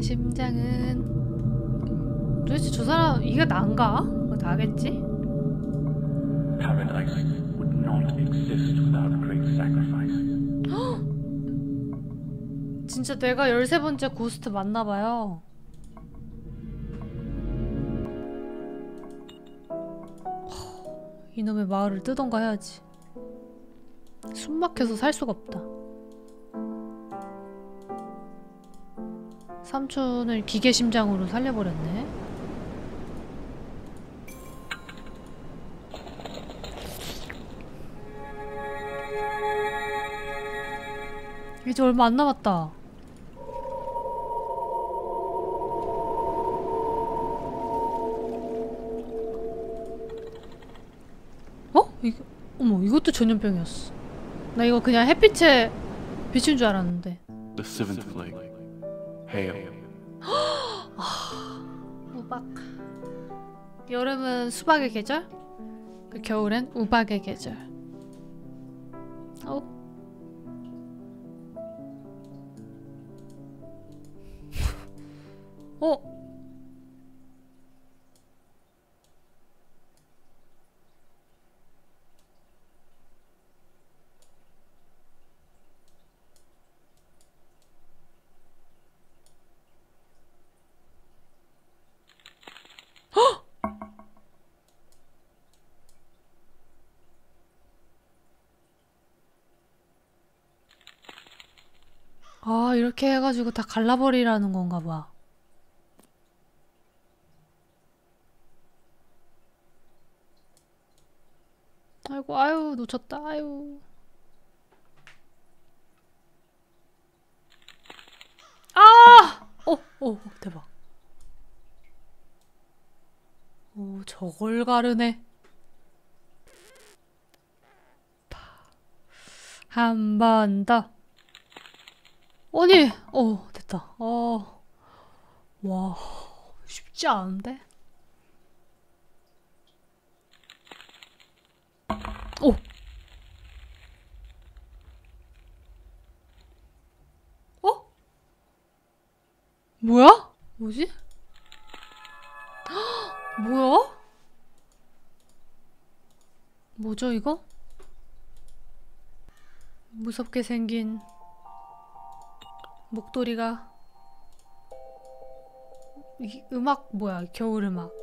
심장은 도대체 저 사람 이게 난가? 뭐 나겠지? Paradise would not exist without great sacrifice. 진짜 내가 13번째 고스트 맞나봐요. 이놈의 마을을 뜨던가 해야지. 숨 막혀서 살 수가 없다. 삼촌을 기계심장으로 살려버렸네. 이제 얼마 안 남았다. 어머, 이것도 전염병이었어. 나 이거 그냥 햇빛에 비춘 줄 알았는데. The seventh plague. Hail. 우박. 여름은 수박의 계절, 그 겨울엔 우박의 계절. 어? 아, 이렇게 해가지고 다 갈라버리라는 건가 봐. 아이고, 아유, 놓쳤다, 아유. 아! 대박. 오, 저걸 가르네. 한 번 더. 아니, 됐다. 와, 쉽지 않은데? 뭐야? 뭐지? 뭐야? 뭐죠, 이거? 무섭게 생긴 목도리가. 이 음악 뭐야? 겨울 음악.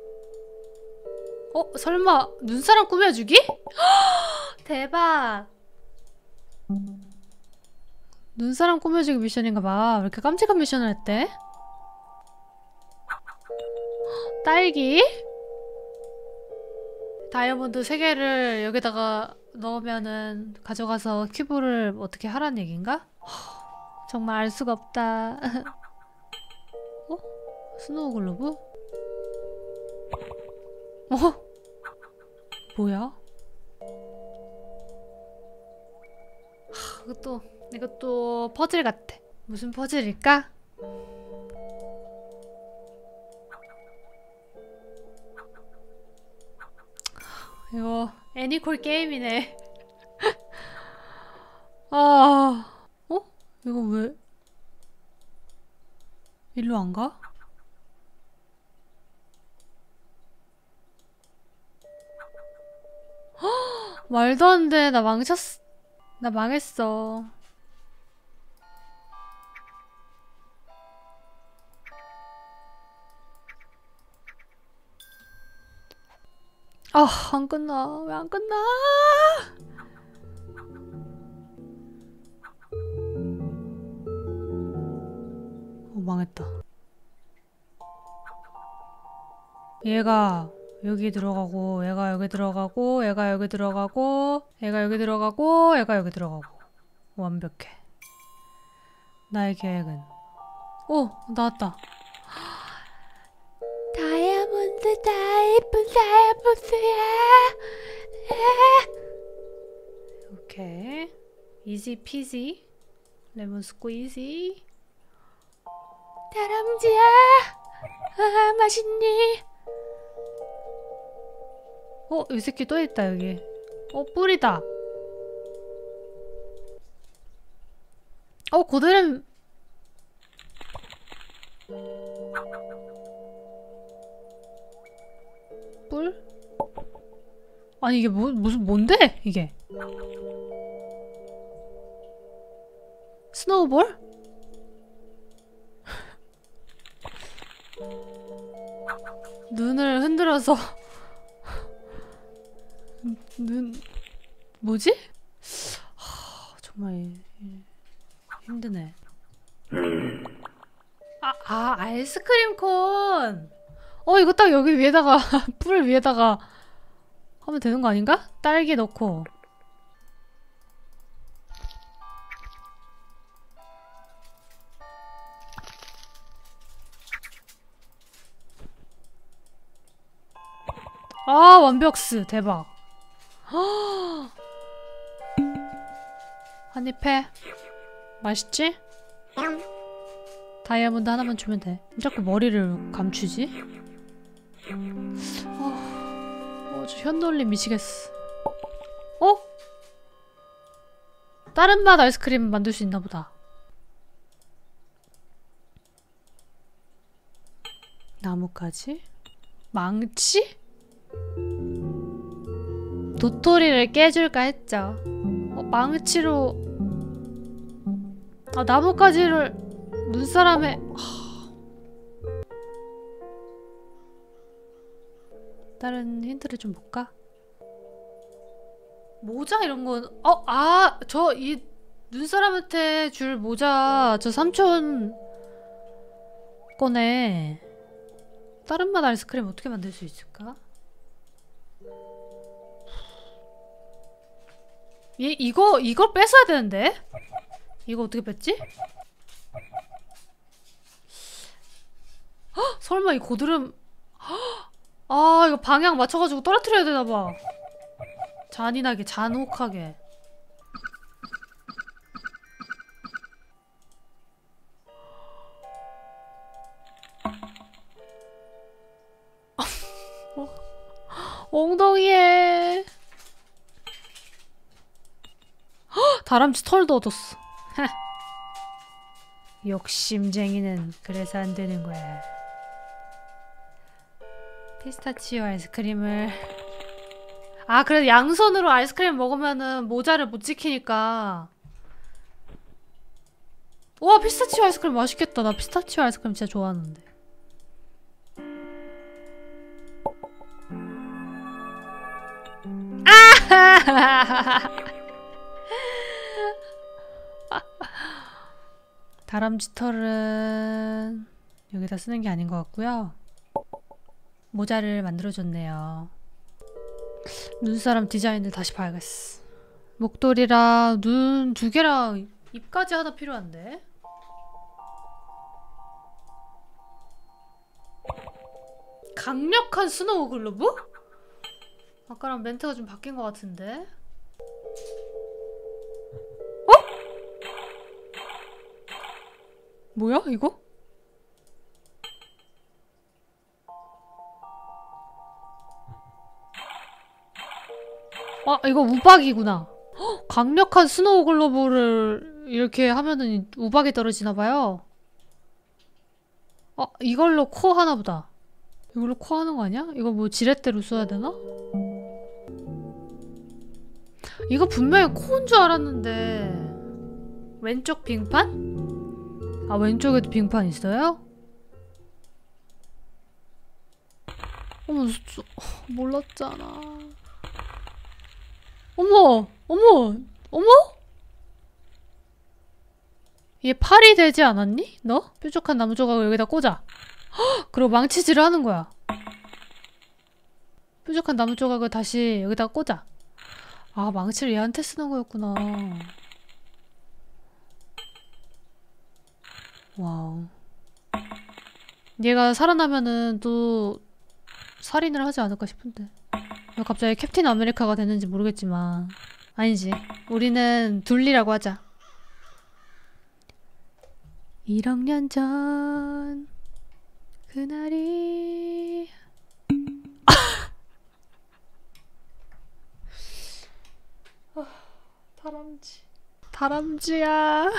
설마 눈사람 꾸며주기? 대박. 눈사람 꾸며주기 미션인가봐. 왜 이렇게 깜찍한 미션을 했대? 딸기? 다이아몬드 3개를 여기다가 넣으면은 가져가서 큐브를 어떻게 하라는 얘긴가? 정말 알 수가 없다. 스노우 글로브? 뭐야? 이것도 퍼즐 같아. 무슨 퍼즐일까? 이거 애니콜 게임이네. 이거 왜 일로 안 가? 말도 안 돼. 나 망했어. 안 끝나. 왜 안 끝나? 망했다. 얘가 여기 들어가고, 얘가 여기 들어가고, 얘가 여기 들어가고, 얘가 여기 들어가고, 얘가 여기 들어가고. 완벽해. 나의 계획은. 나왔다. 다이아몬드 다 예쁜 다이아몬드야. 오케이. 이지 피지. 레몬 스퀴지. 다람쥐야. 아, 맛있니? 이 새끼 또 있다, 여기. 뿔이다. 고드름. 뿔? 아니, 이게 뭔데? 이게. 스노우볼? 눈을 흔들어서 뭐지? 정말 힘드네. 아이스크림 콘! 이거 딱 여기 위에다가 뿔 위에다가 하면 되는 거 아닌가? 딸기 넣고. 완벽스 대박. 한입 해. 맛있지? 다이아몬드 하나만 주면 돼. 자꾸 머리를 감추지? 저 현놀림 미치겠어. 다른 맛 아이스크림 만들 수 있나 보다. 나뭇가지? 망치? 도토리를 깨줄까 했죠. 망치로 나뭇가지를 눈사람에 다른 힌트를 좀 볼까? 모자 이런 건 저 이 눈사람한테 줄 모자 저 삼촌 거네. 다른 맛 아이스크림 어떻게 만들 수 있을까? 이걸 뺏어야 되는데? 이거 어떻게 뺐지? 설마 이 고드름 이거 방향 맞춰가지고 떨어뜨려야 되나봐. 잔인하게 잔혹하게. 엉덩이에 다람쥐 털도 얻었어. 욕심쟁이는 그래서 안 되는 거야. 피스타치오 아이스크림을 그래도 양손으로 아이스크림 먹으면은 모자를 못 지키니까. 와, 피스타치오 아이스크림 맛있겠다. 나 피스타치오 아이스크림 진짜 좋아하는데. 다람쥐 털은 여기다 쓰는 게 아닌 것 같고요. 모자를 만들어줬네요. 눈사람 디자인을 다시 봐야겠어. 목도리랑 눈 2개랑 입까지 하나 필요한데? 강력한 스노우 글로브? 아까랑 멘트가 좀 바뀐 것 같은데? 뭐야 이거? 이거 우박이구나. 강력한 스노우 글로브를 이렇게 하면은 우박이 떨어지나봐요. 이걸로 코 하나보다. 이걸로 코 하는 거 아니야? 이거 뭐 지렛대로 써야 되나? 이거 분명히 코인 줄 알았는데. 왼쪽 빙판? 왼쪽에도 빙판 있어요? 어머, 몰랐잖아. 어머! 얘 팔이 되지 않았니? 너? 뾰족한 나무 조각을 여기다 꽂아. 그리고 망치질을 하는 거야. 뾰족한 나무 조각을 다시 여기다 꽂아. 망치를 얘한테 쓰는 거였구나. 와우. 얘가 살아나면은 또 살인을 하지 않을까 싶은데. 왜 갑자기 캡틴 아메리카가 됐는지 모르겠지만. 아니지. 우리는 둘리라고 하자. 1억 년 전 그날이 다람쥐 다람쥐야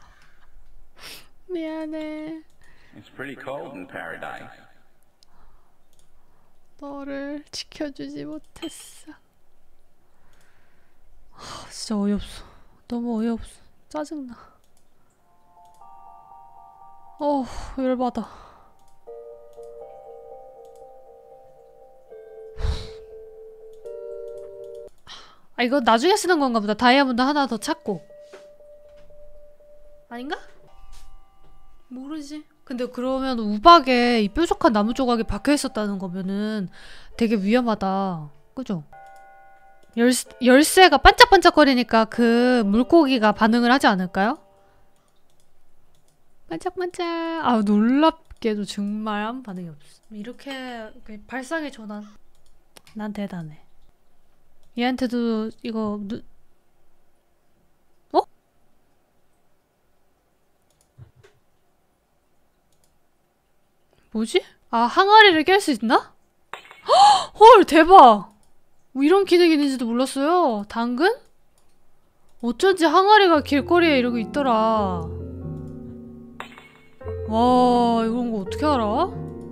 미안해. It's pretty cold in paradise. 너를 지켜주지 못했어. 진짜 어이없어. 너무 어이없어. 짜증나. 열받아. 아, 이거 나중에 쓰는 건가 보다. 다이아몬드 하나 더 찾고. 아닌가? 모르지. 근데 그러면 우박에 이 뾰족한 나무 조각이 박혀 있었다는 거면은 되게 위험하다. 그죠? 열쇠가 반짝반짝거리니까 그 물고기가 반응을 하지 않을까요? 반짝반짝. 아, 놀랍게도 정말 아무 반응이 없어. 이렇게 발상의 전환. 난 대단해. 얘한테도 이거 어? 뭐지? 아, 항아리를 깰 수 있나? 헐, 대박! 뭐 이런 기능이 있는지도 몰랐어요. 당근? 어쩐지 항아리가 길거리에 이러고 있더라. 와, 이런 거 어떻게 알아?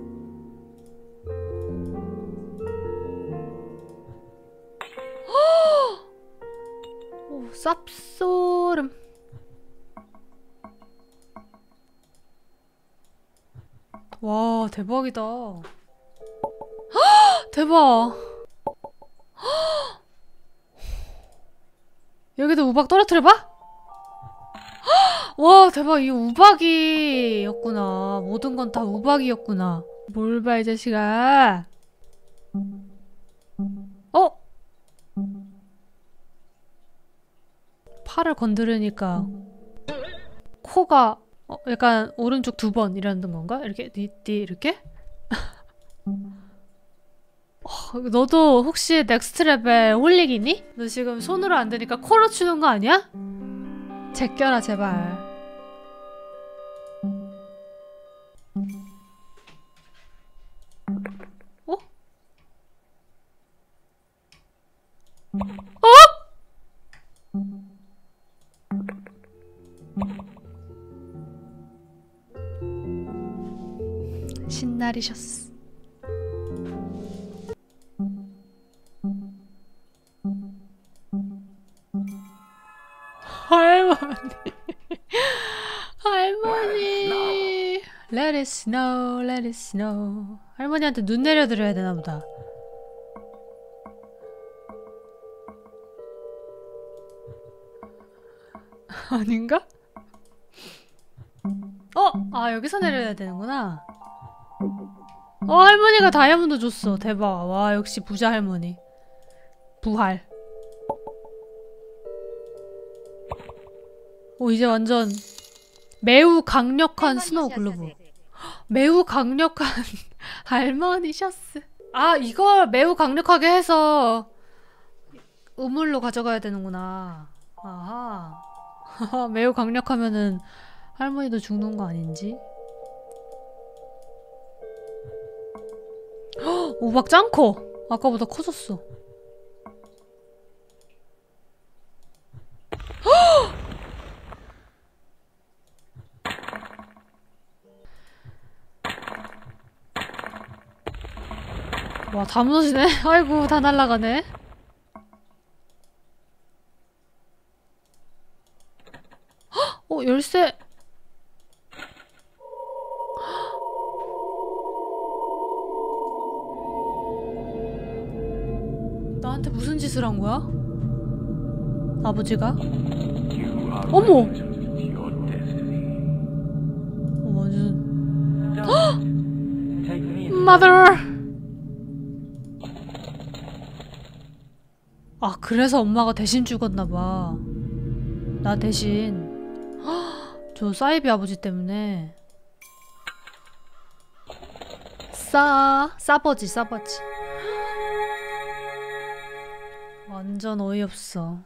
오, 쌉소름. 와, 대박이다. 대박. 여기도 우박 떨어뜨려봐? 와, 대박. 이 우박이었구나. 모든 건 다 우박이었구나. 뭘 봐, 이 자식아. 팔을 건드리니까 코가 약간 오른쪽 2번 이라는 건가? 이렇게 띠띠 이렇게? 너도 혹시 넥스트 레벨 홀릭이니? 너 지금 손으로 안 되니까 코로 추는 거 아니야? 제껴라 제발. 어? 신날이셨어. 할머니. 할머니. Let it snow, let it snow. 할머니한테 눈 내려드려야 되나 보다. 아닌가? 아, 여기서 내려야 되는구나. 할머니가 다이아몬드 줬어. 대박. 와, 역시 부자 할머니. 부활. 이제 완전 매우 강력한 스노우 글로브. 매우 강력한 할머니 셔츠. 아, 이걸 매우 강력하게 해서 우물로 가져가야 되는구나. 아하. 매우 강력하면은 할머니도 죽는 거 아닌지? 우박 짱 커! 아까보다 커졌어. 와, 다 무너지네? 아이고, 다 날라가네. 열쇠. 나한테 무슨 짓을 한 거야? 아버지가? 어머! 완전... Mother! 아, 그래서 엄마가 대신 죽었나봐. 나 대신. 저 사이비 아버지 때문에. 싸버지. 완전 어이없어.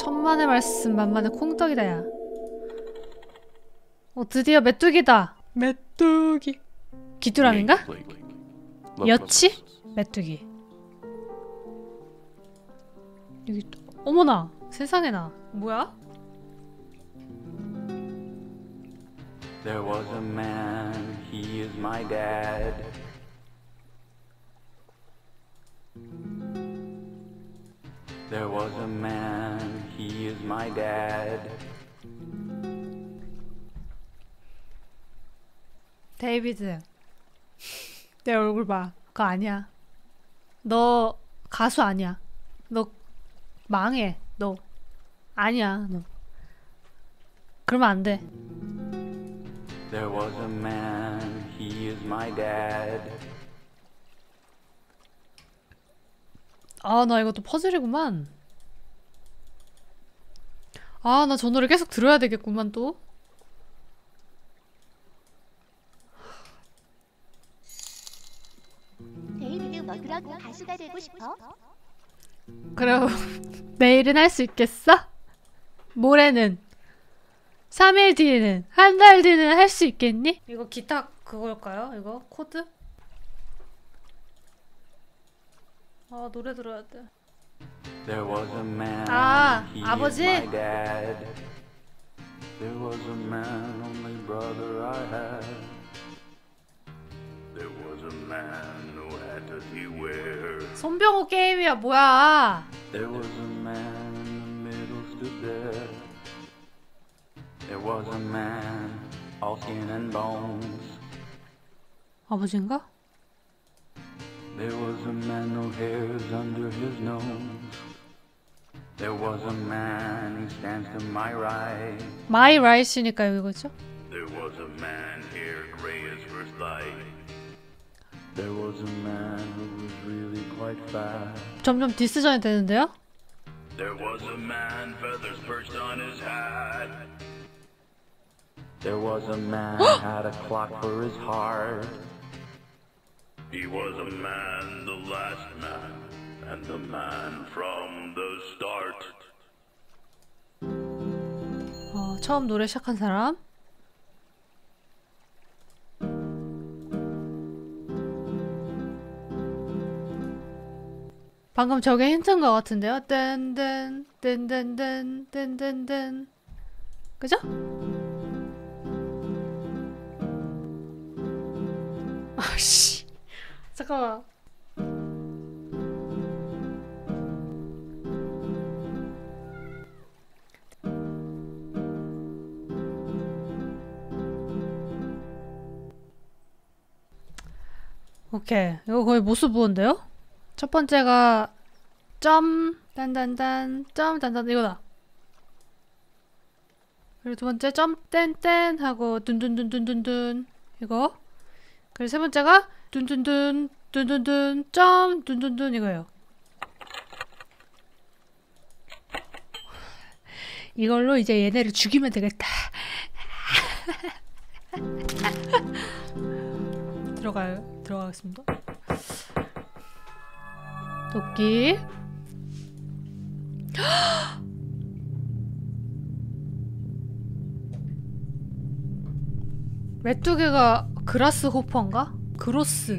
천만의 말씀 만만의 콩떡이다 야. 드디어 메뚜기다. 메뚜기. 귀뚜라미인가? 여치? 메뚜기. 여기 어머나 세상에나 뭐야? There was a man, he is my dad. There was a man, he is my dad. 데이비드 내 얼굴 봐. 그거 아니야. 너 가수 아니야. 너 망해. 너 아니야. 너 그러면 안 돼. There was a man, he is my dad. 아, 나 이것도 퍼즐이구만. 아, 나 저 노래 계속 들어야 되겠구만 또. 데이비드 너 그러고 가수가 되고 싶어? 그럼 내일은 할 수 있겠어? 모레는 3일 뒤에는 한 달 뒤에는 할 수 있겠니? 이거 기타 그걸까요? 이거 코드? 아 노래 들어야 돼. There was a man, 아, he 아버지? is my dad. There was a man, only brother I had. There was a man, who had to beware. 손병호 게임이야 뭐야? There was a man in the middle stood there. There was a man, all skin and bones. 아버지인가? There was a man, no hairs under his nose. There was a man who stands to my right. 마이 라이스니까 이거죠? There was a man, hair gray as first light. There was a man who was really quite fat. 점점 디스전이 되는데요? There was a man, feathers perched on his hat. There was a man, had a clock for his heart. He was a man, the last man, and the man from the start. 처음 노래 시작한 사람? 방금 저게 힌트인 것 같은데요? 뚠뚠 뚠뚠뚠 뚠뚠뚠 그죠? 아씨 잠깐만. 오케이 이거 거의 모스부호인데요? 첫 번째가 점 단단단 점 단단 이거다. 그리고 두 번째 점 땡땡 하고 둔둔둔둔둔둔 이거. 그리고 세 번째가 둔둔둔 둔둔둔 점 둔둔둔 이거예요. 이걸로 이제 얘네를 죽이면 되겠다. 들어가겠습니다. 도끼. 메뚜기가 그라스 호퍼인가? 그로스.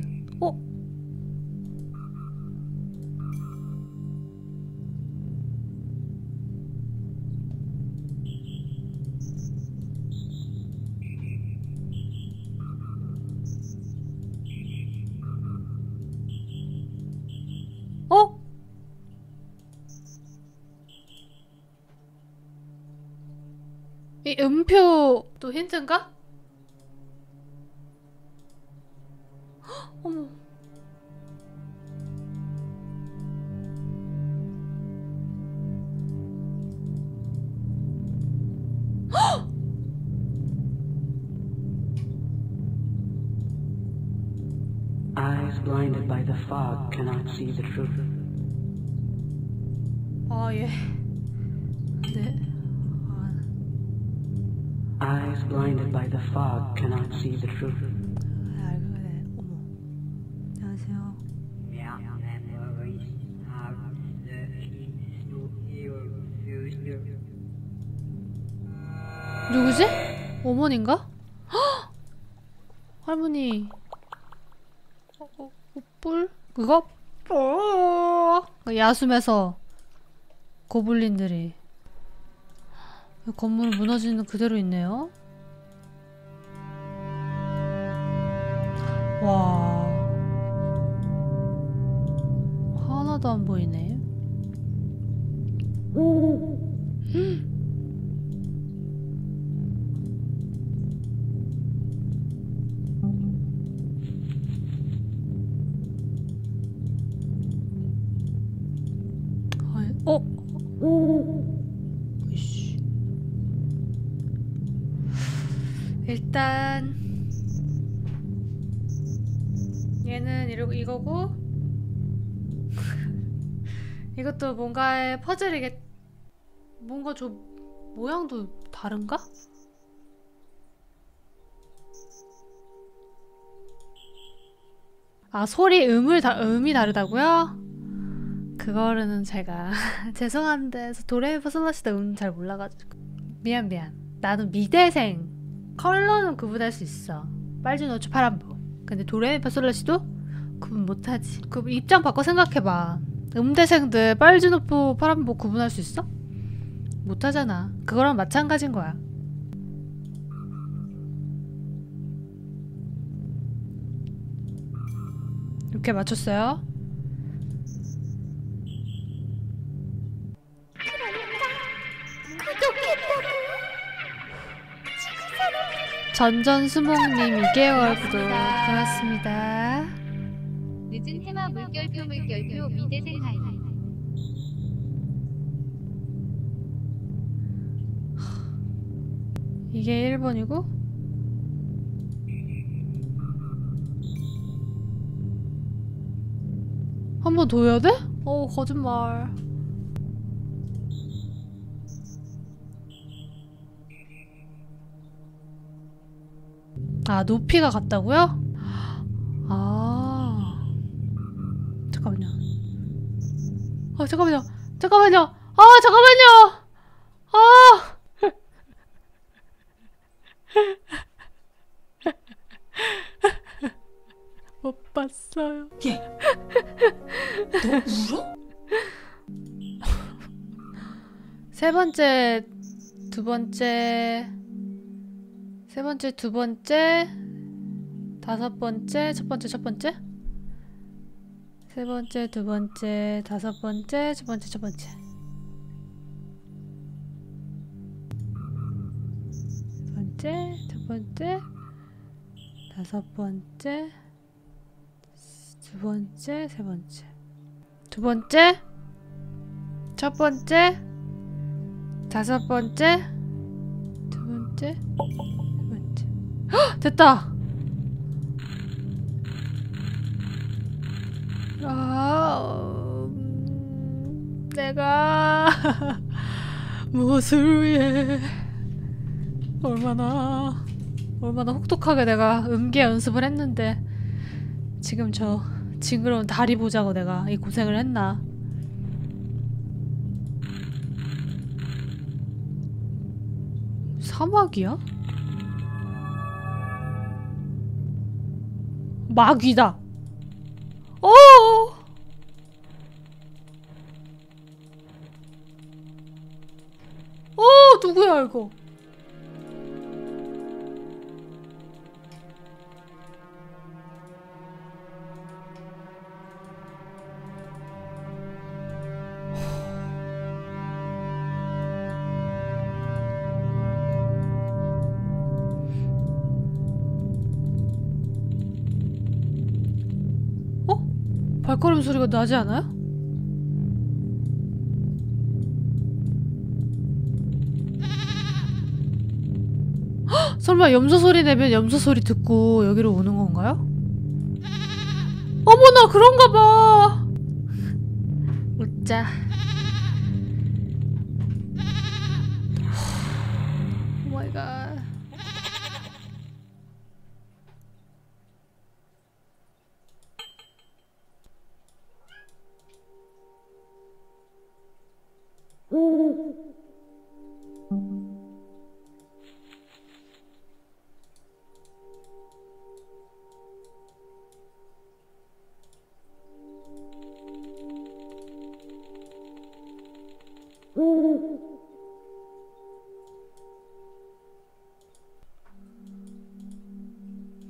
이 음표도 힌트인가? 헉, 어머. 헉! Eyes blinded by the fog cannot see the truth. 아, 예. 네. Eyes blinded by the fog cannot see the truth. 네. 어머. 안녕하세요. 누구지? 어머니인가? 헉! 할머니. 뿔? 그거? 뿔. 야숨에서 고블린들이. 건물은 무너지는 그대로 있네요. 와. 하나도 안 보이네. 이씨. 일단 얘는 이거고 이것도 뭔가의 퍼즐이겠. 뭔가 저 모양도 다른가? 아, 음이 다르다고요? 그거는 제가 죄송한데 도레미파솔라시도 잘 몰라가지고 미안. 나는 미대생. 컬러는 구분할 수 있어. 빨주노초 파란보. 근데 도레미파솔라시도 구분 못하지. 그 입장 바꿔 생각해봐. 음대생들 빨주노초 파란보 구분할 수 있어? 못하잖아. 그거랑 마찬가지인 거야. 이렇게 맞췄어요. 전전수목님 2개월 구독 고맙습니다. 늦은 해마 물결표 미대생 하이. 이게 1번이고 한 번 더 해야 돼? 거짓말. 아, 높이가 같다고요? 아, 잠깐만요. 잠깐만요. 잠깐만요. 못 봤어요. 얘, 너 울어? 세 번째, 두 번째, 다섯 번째, 첫 번째. 세 번째, 두 번째, 다섯 번째, 첫 번째. 세 번째, 두 번째, 다섯 번째, 두 번째, 세 번째. 두 번째, 첫 번째, 다섯 번째, 두 번째, 세 번째. 헉! 됐다! 내가 무엇을 위해 얼마나 혹독하게 내가 음계 연습을 했는데 지금 저 징그러운 다리 보자고 내가 이 고생을 했나. 사막이야? 마귀다. 누구야 이거? 발걸음 소리가 나지 않아요? 헉! 설마 염소 소리 내면 염소 소리 듣고 여기로 오는 건가요? 어머나 그런가 봐. 웃자. 오 마이 갓.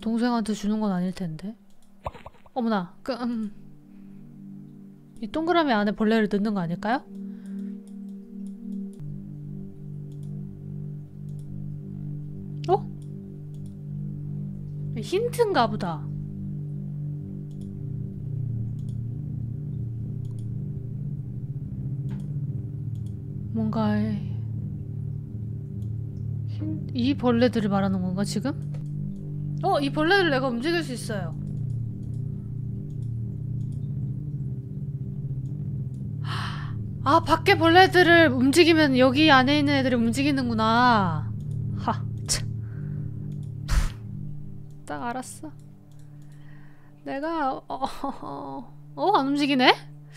동생한테 주는 건 아닐 텐데. 어머나, 이 동그라미 안에 벌레를 넣는 거 아닐까요? 어? 힌트인가 보다. 뭔가 이 벌레들을 말하는 건가 지금? 이 벌레를 내가 움직일 수 있어요. 아, 밖에 벌레들을 움직이면 여기 안에 있는 애들이 움직이는구나. 하, 참. 딱 알았어. 내가 안 움직이네?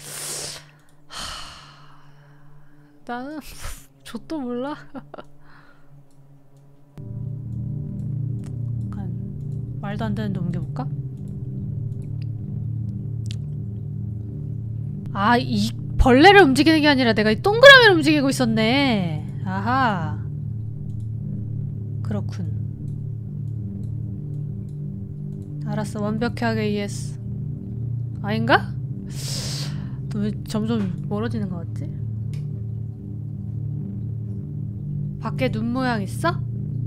나는 좆도 몰라. 약간 말도 안 되는데 옮겨볼까? 아, 이 벌레를 움직이는 게 아니라 내가 이 동그라미를 움직이고 있었네. 아하. 그렇군. 알았어. 완벽하게 이해했어. 아닌가? 또 왜 점점 멀어지는 것 같지? 밖에 눈 모양 있어?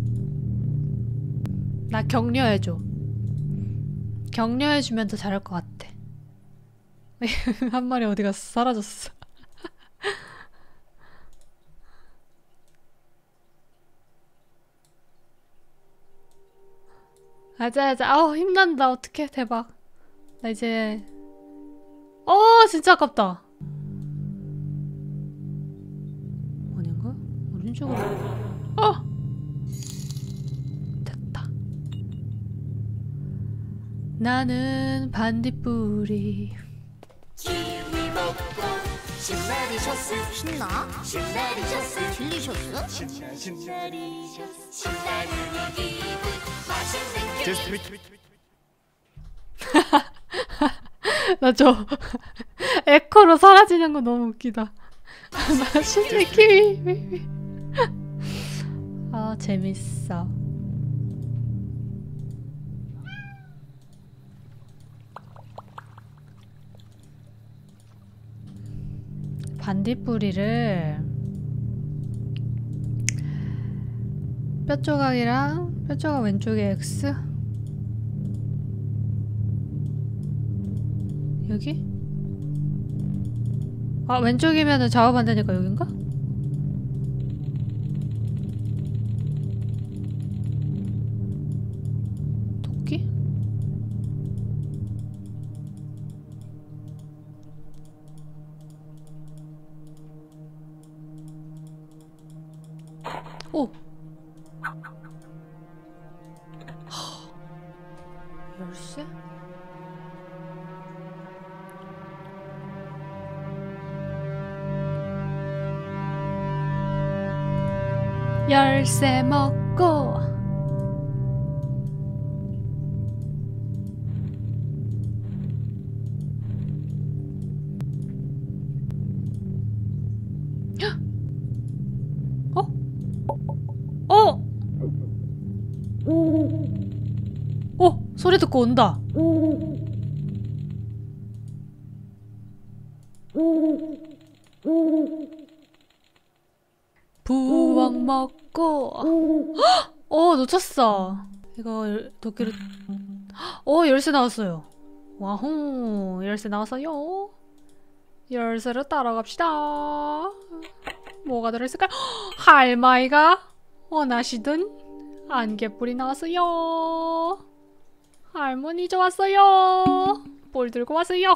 나 격려해줘. 격려해주면 더 잘할 것 같아. 한 마리 어디 갔어? 사라졌어. 아자아자. 아우, 힘난다. 어떡해. 대박. 나 이제 진짜 아깝다. 아닌가? 오른쪽으로. 됐다. 나는 반딧불이. 키위 먹고 신나리셔스 신나? 신나리셔스 딜리셔스? 신나는 기분 맛있는 기분. 나 저 에코로 사라지는 거 너무 웃기다. 맛있는 키위. 아, 재밌어. 반딧불이를 뼈 조각이랑 뼈 조각 왼쪽에 X? 여기? 아, 왼쪽이면은 좌우 반대니까 여긴가? 도끼? 오! 열쇠? 열쇠 먹고. 소리 듣고 온다. 부엌 먹고. 놓쳤어. 이거 도끼로. 열쇠 나왔어요. 와호, 열쇠 나왔어요. 열쇠를 따라갑시다. 뭐가 들어있을까요? 할머니가 원하시던 안개불이 나왔어요. 할머니 좋았어요. 볼 들고 왔어요.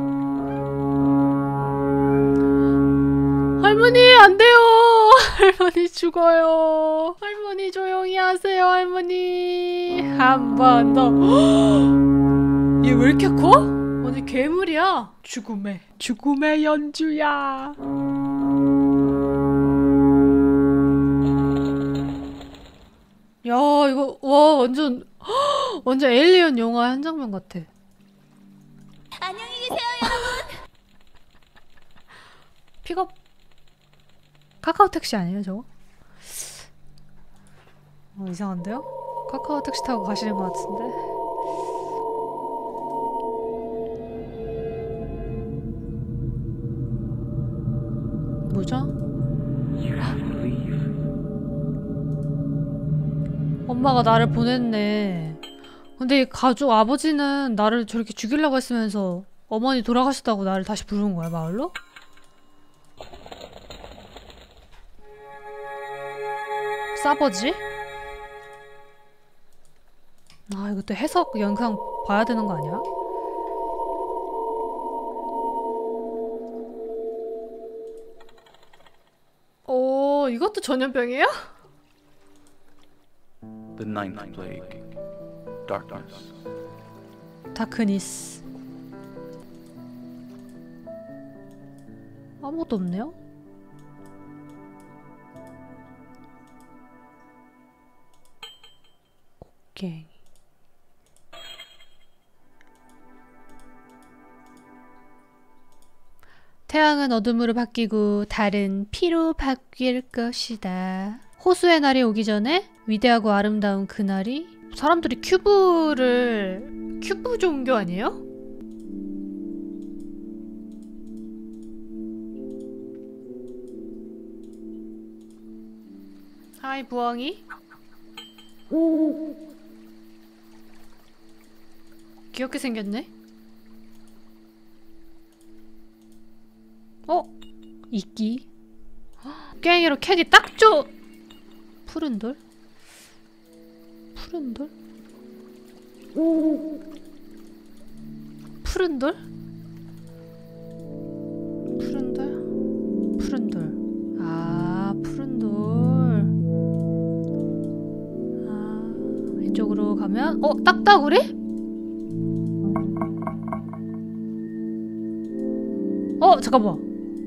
할머니 안 돼요. 할머니 죽어요. 할머니 조용히 하세요. 할머니 한 번 더. 얘 왜 이렇게 커? 완전 괴물이야. 죽음의 연주야. 야, 이거 와 완전 에일리언 영화 한 장면 같아. 안녕히 계세요, 여러분. 픽업. 카카오 택시 아니에요 저거? 이상한데요? 카카오 택시 타고 가시는 것 같은데. 뭐죠? You have to leave. 엄마가 나를 보냈네. 근데 이 가족 아버지는 나를 저렇게 죽이려고 했으면서 어머니 돌아가셨다고 나를 다시 부르는 거야, 마을로? 싸버지? 아, 이것도 해석 영상 봐야 되는 거 아니야? 오, 이것도 전염병이에요? The ninth plague. Darkness. 다크니스. 아무것도 없네요? 곡괭이. 태양은 어둠으로 바뀌고 달은 피로 바뀔 것이다. 호수의 날이 오기 전에 위대하고 아름다운 그날이. 사람들이 큐브 종교 아니에요? 하이 부엉이. 귀엽게 생겼네. 이끼. 괭이로 캐기 딱 좋. 푸른 돌? 푸른 돌? 푸른 돌? 푸른 돌? 푸른 돌. 아, 푸른 돌. 아, 이쪽으로 가면 딱따구리? 잠깐만.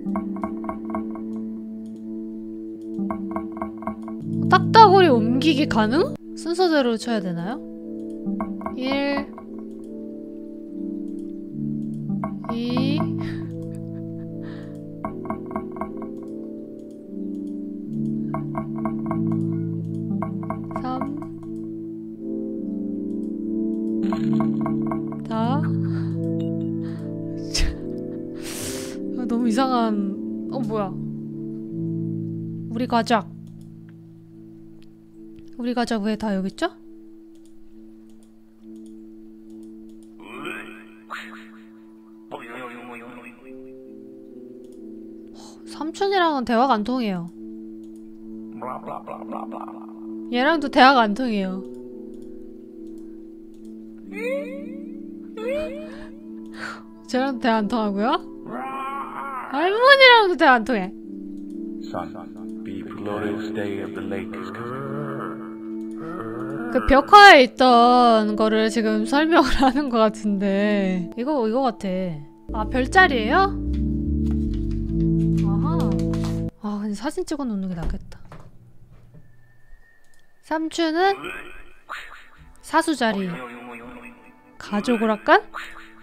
딱따구리 옮기기 가능? 순서대로 쳐야 되나요? 1 2 3 4 너무 이상한. 뭐야. 우리 가족 왜 다 여기 있죠? 삼촌이랑은 대화가 안 통해요. 얘랑도 대화가 안 통해요. 쟤랑 대화 안 통하고요? 할머니랑도 대화 안 통해. Son, be glorious day of the lake is coming. 그 벽화에 있던 거를 지금 설명을 하는 것 같은데 이거 같아. 아, 별자리예요? 아하. 아, 근데 사진 찍어 놓는 게 낫겠다. 삼촌은 사수자리. 가족오락관?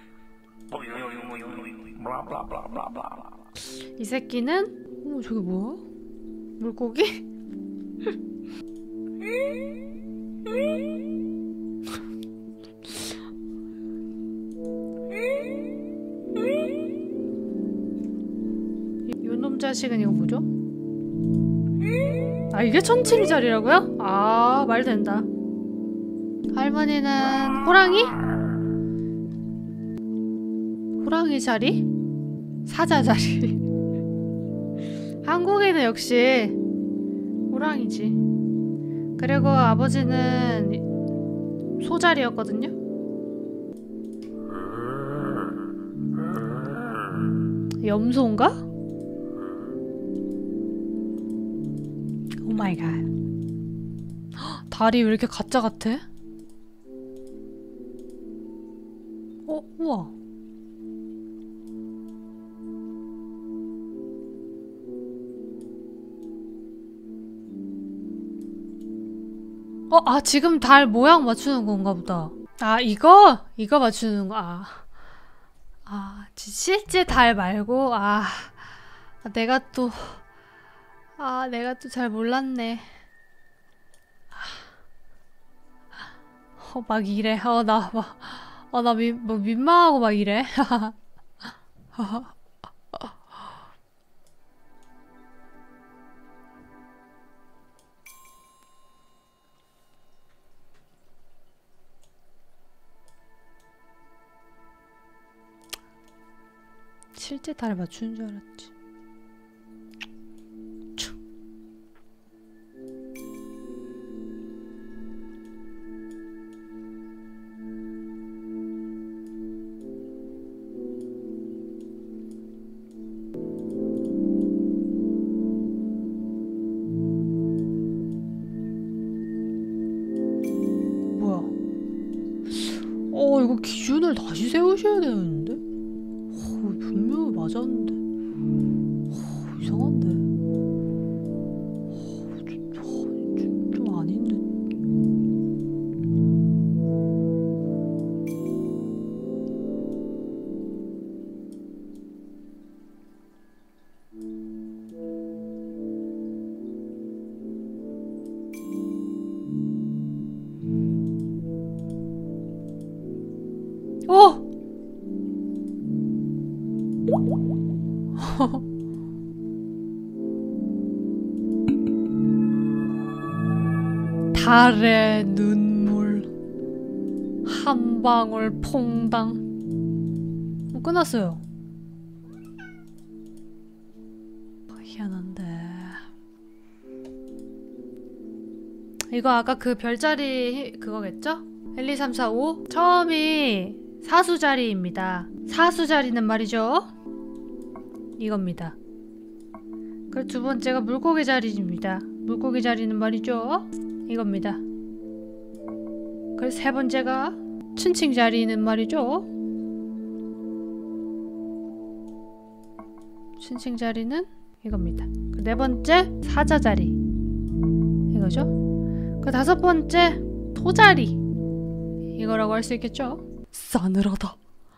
이 새끼는 저게 뭐야? 물고기? 요놈 자식은 이거 뭐죠? 아, 이게 천칭 자리라고요? 아, 말 된다. 할머니는 호랑이? 호랑이 자리? 사자 자리. 한국에는 역시 호랑이지. 그리고 아버지는 소자리였거든요. 염소인가? 오 마이 갓. 다리 왜 이렇게 가짜 같아? 우와. 지금 달 모양 맞추는 건가 보다. 아, 이거 맞추는 거. 실제 달 말고. 내가 또 잘 몰랐네. 막 이래. 나 민망하고 막 이래. 실제 달에 맞추는 줄 알았지. 뭐야? 이거 기준을 다시 세우셔야 되는데? 분명히 맞았는데. 이상한데. 좀 아닌데. 달의 눈물 한 방울 퐁당. 끝났어요. 희한한데. 이거 아까 그 별자리 그거겠죠? 1, 2, 3, 4, 5 처음이 사수자리입니다. 사수자리는 말이죠 이겁니다. 그리고 두 번째가 물고기 자리입니다. 물고기 자리는 말이죠 이겁니다. 그리고 세 번째가 춘칭 자리는 말이죠 춘칭 자리는 이겁니다. 그 네 번째 사자 자리 이거죠. 그 다섯 번째 토자리 이거라고 할 수 있겠죠. 싸늘하다.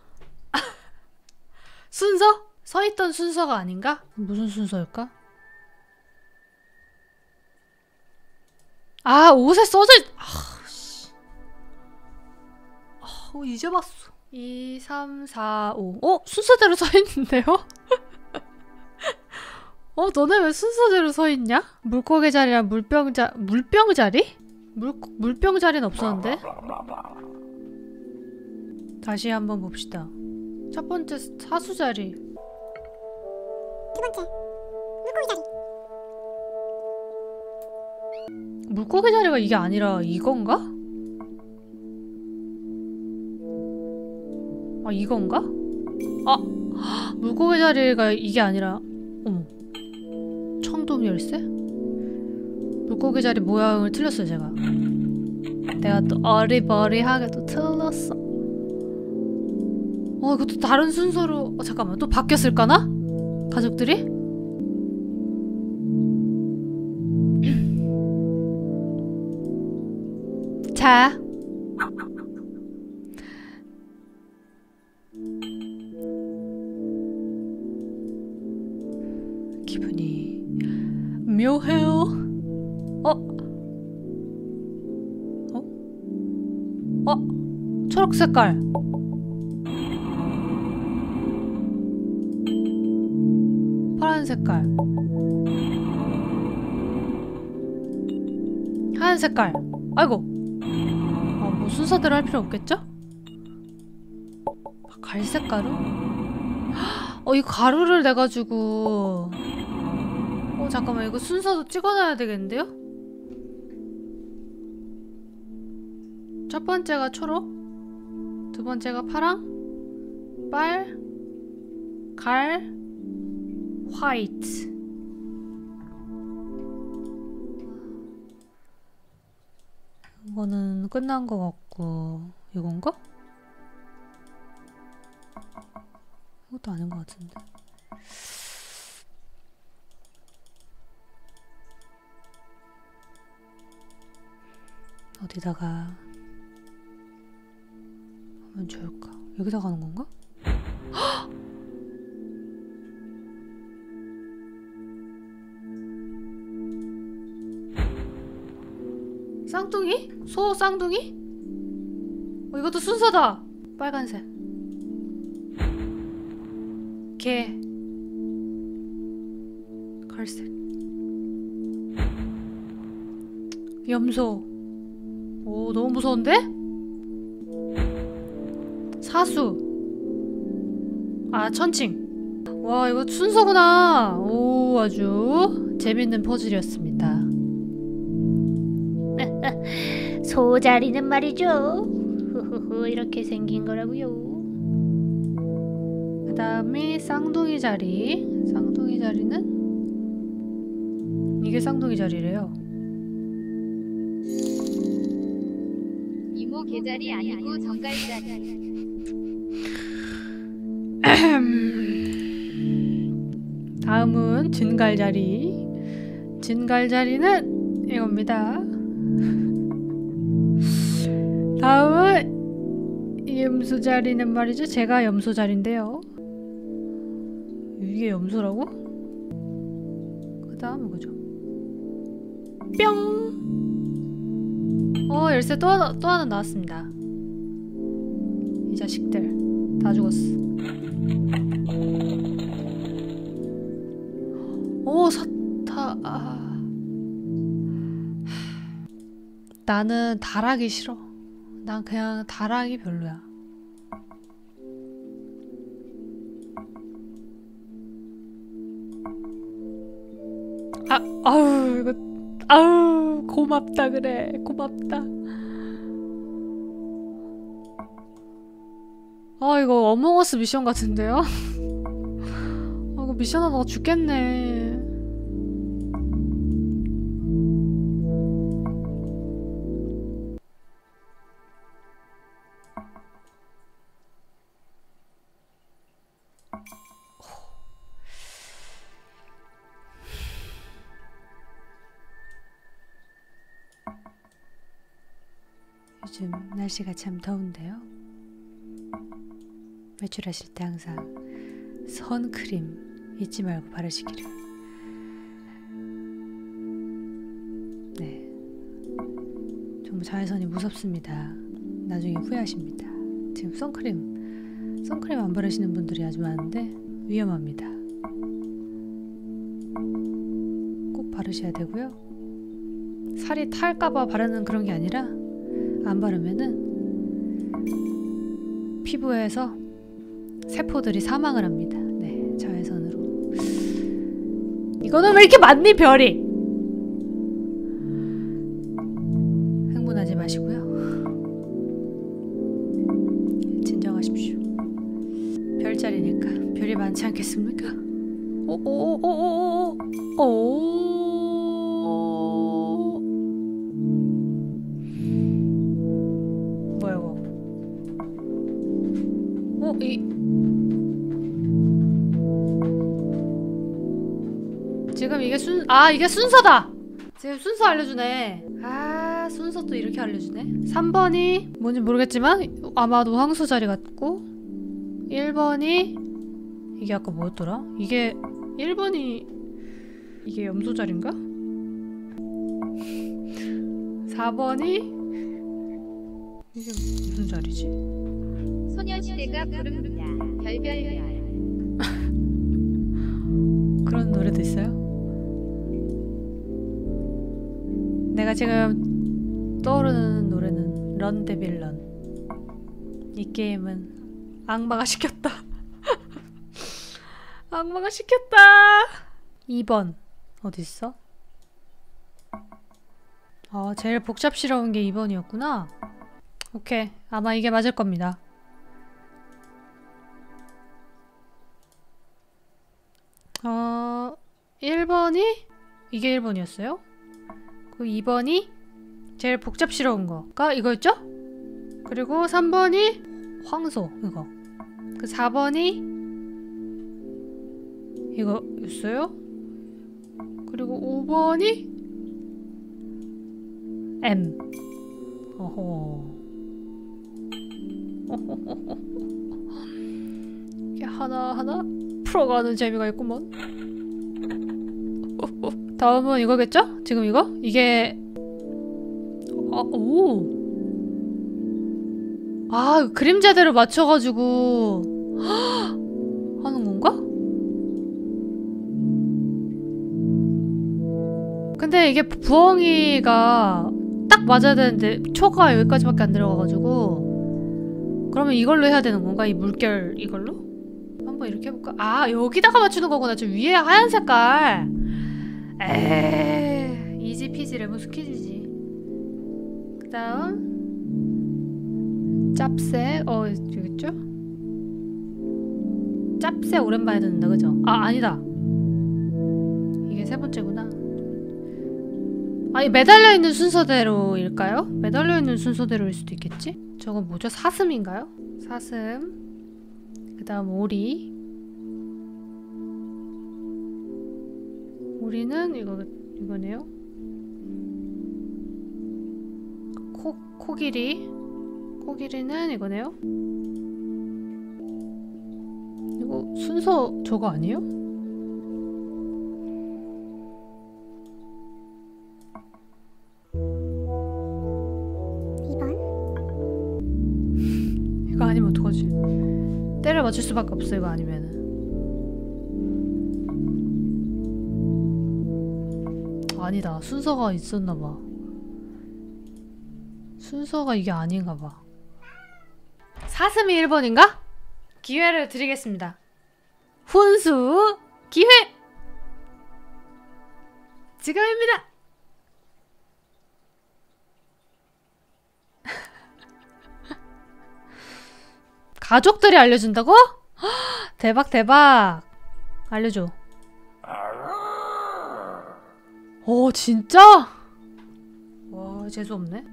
순서? 서있던 순서가 아닌가? 무슨 순서일까? 옷에 써져 있... 이제 봤어. 2, 3, 4, 5 순서대로 서있는데요? 너네 왜 순서대로 서있냐? 물고기 자리랑 물병 자리? 물병 자리는 없었는데? 다시 한번 봅시다. 첫 번째 사수 자리. 두 번째 물고기 자리. 물고기 자리가 이게 아니라 이건가? 이건가? 물고기 자리가 이게 아니라 어머 청돔 열쇠? 물고기 자리 모양을 틀렸어요 제가. 내가 또 어리버리하게 또 틀렸어. 이것도 다른 순서로 잠깐만 또 바뀌었을까나? 가족들이? 자 기분이 묘해요. 초록 색깔. 파란 색깔. 하얀 색깔. 아이고. 뭐 순서대로 할 필요 없겠죠? 갈색 가루? 이 가루를 내가지고 잠깐만 이거 순서도 찍어놔야 되겠는데요? 첫 번째가 초록, 두 번째가 파랑, 빨, 갈, 화이트. 이거는 끝난 것 같고 이건가? 이것도 아닌 것 같은데. 어디다가 하면 좋을까? 여기다가 하는 건가? 쌍둥이? 소 쌍둥이? 이것도 순서다. 빨간색. 개. 갈색. 염소. 오, 너무 무서운데? 사수. 아, 천칭. 와, 이거 순서구나. 오, 아주 재밌는 퍼즐이었습니다. 소자리는 말이죠. 이렇게 생긴 거라고요. 그 다음에 쌍둥이 자리. 쌍둥이 자리는 이게 쌍둥이 자리래요. 이모 계자리 아니고 정갈자리. 다음은 진갈자리. 진갈자리는 이겁니다. 다음은 염소자리는 말이죠. 제가 염소자리인데요. 이게 염소라고? 그 다음은 뭐죠? 뿅! 열쇠 또 하나 나왔습니다. 이 자식들 다 죽었어. 오, 나는 다락이 싫어. 난 그냥 다락이 별로야. 아우, 고맙다 그래. 고맙다. 이거 어몽어스 미션 같은데요? 이거 미션 하다가 죽겠네. 요즘 날씨가 참 더운데요. 외출하실 때 항상 선크림 잊지 말고 바르시기를. 네, 정말 자외선이 무섭습니다. 나중에 후회하십니다. 지금 선크림 안 바르시는 분들이 아주 많은데 위험합니다. 꼭 바르셔야 되고요. 살이 탈까봐 바르는 그런 게 아니라 안 바르면은 피부에서 세포들이 사망을 합니다. 네, 자외선으로. 이거는 왜 이렇게 많니, 별이? 흥분하지 마시고요. 진정하십시오. 별자리니까 별이 많지 않겠습니까? 뭐야 이거? 지금 이게 이게 순서다! 지금 순서 알려주네. 순서 또 이렇게 알려주네. 3번이 뭔지 모르겠지만 아마도 황소 자리 같고, 1번이 이게 아까 뭐였더라? 이게 1번이 이게 염소 자리인가? 4번이 이게 무슨 자리지? 소녀시대가 부릅니다. 별별별. 그런 노래도 있어요? 내가 지금 떠오르는 노래는 런 데빌 런. 이 게임은 악마가 시켰다. 악마가 시켰다. 2번 어딨어? 제일 복잡스러운 게 2번이었구나. 오케이, 아마 이게 맞을 겁니다. 1번이 이게 1번이었어요? 그 2번이 제일 복잡스러운 거가 이거였죠? 그리고 3번이 황소 이거. 그 4번이 이거였어요? 그리고 5번이 M. 어허. 이게 하나하나 풀어가는 재미가 있구먼. 다음은 이거겠죠? 지금 이거? 이게 오. 아, 그림자대로 맞춰가지고 하는 건가? 근데 이게 부엉이가 딱 맞아야 되는데 초가 여기까지밖에 안 들어가가지고 그러면 이걸로 해야 되는 건가? 이 물결 이걸로? 한번 이렇게 해볼까? 아, 여기다가 맞추는 거구나. 저 위에 하얀 색깔. 에이, 이지피지 레몬 스퀴즈지. 그 다음 짭새. 여기 있죠? 짭새 오랜만에 듣는다, 그죠? 아, 아니다. 이게 세 번째구나. 아니, 매달려 있는 순서대로일까요? 매달려 있는 순서대로일 수도 있겠지? 저건 뭐죠? 사슴인가요? 사슴. 그 다음 오리. 오리는 이거네요. 코끼리. 코끼리는 이거네요. 이거 순서 저거 아니에요? 이거 아니면 어떡하지? 때를 맞출 수밖에 없어, 이거 아니면은. 아니다. 순서가 있었나봐. 순서가 이게 아닌가봐. 사슴이 1번인가? 기회를 드리겠습니다. 훈수 기회! 지금입니다! 가족들이 알려준다고? 대박 대박. 알려줘. 오, 진짜? 와, 재수없네.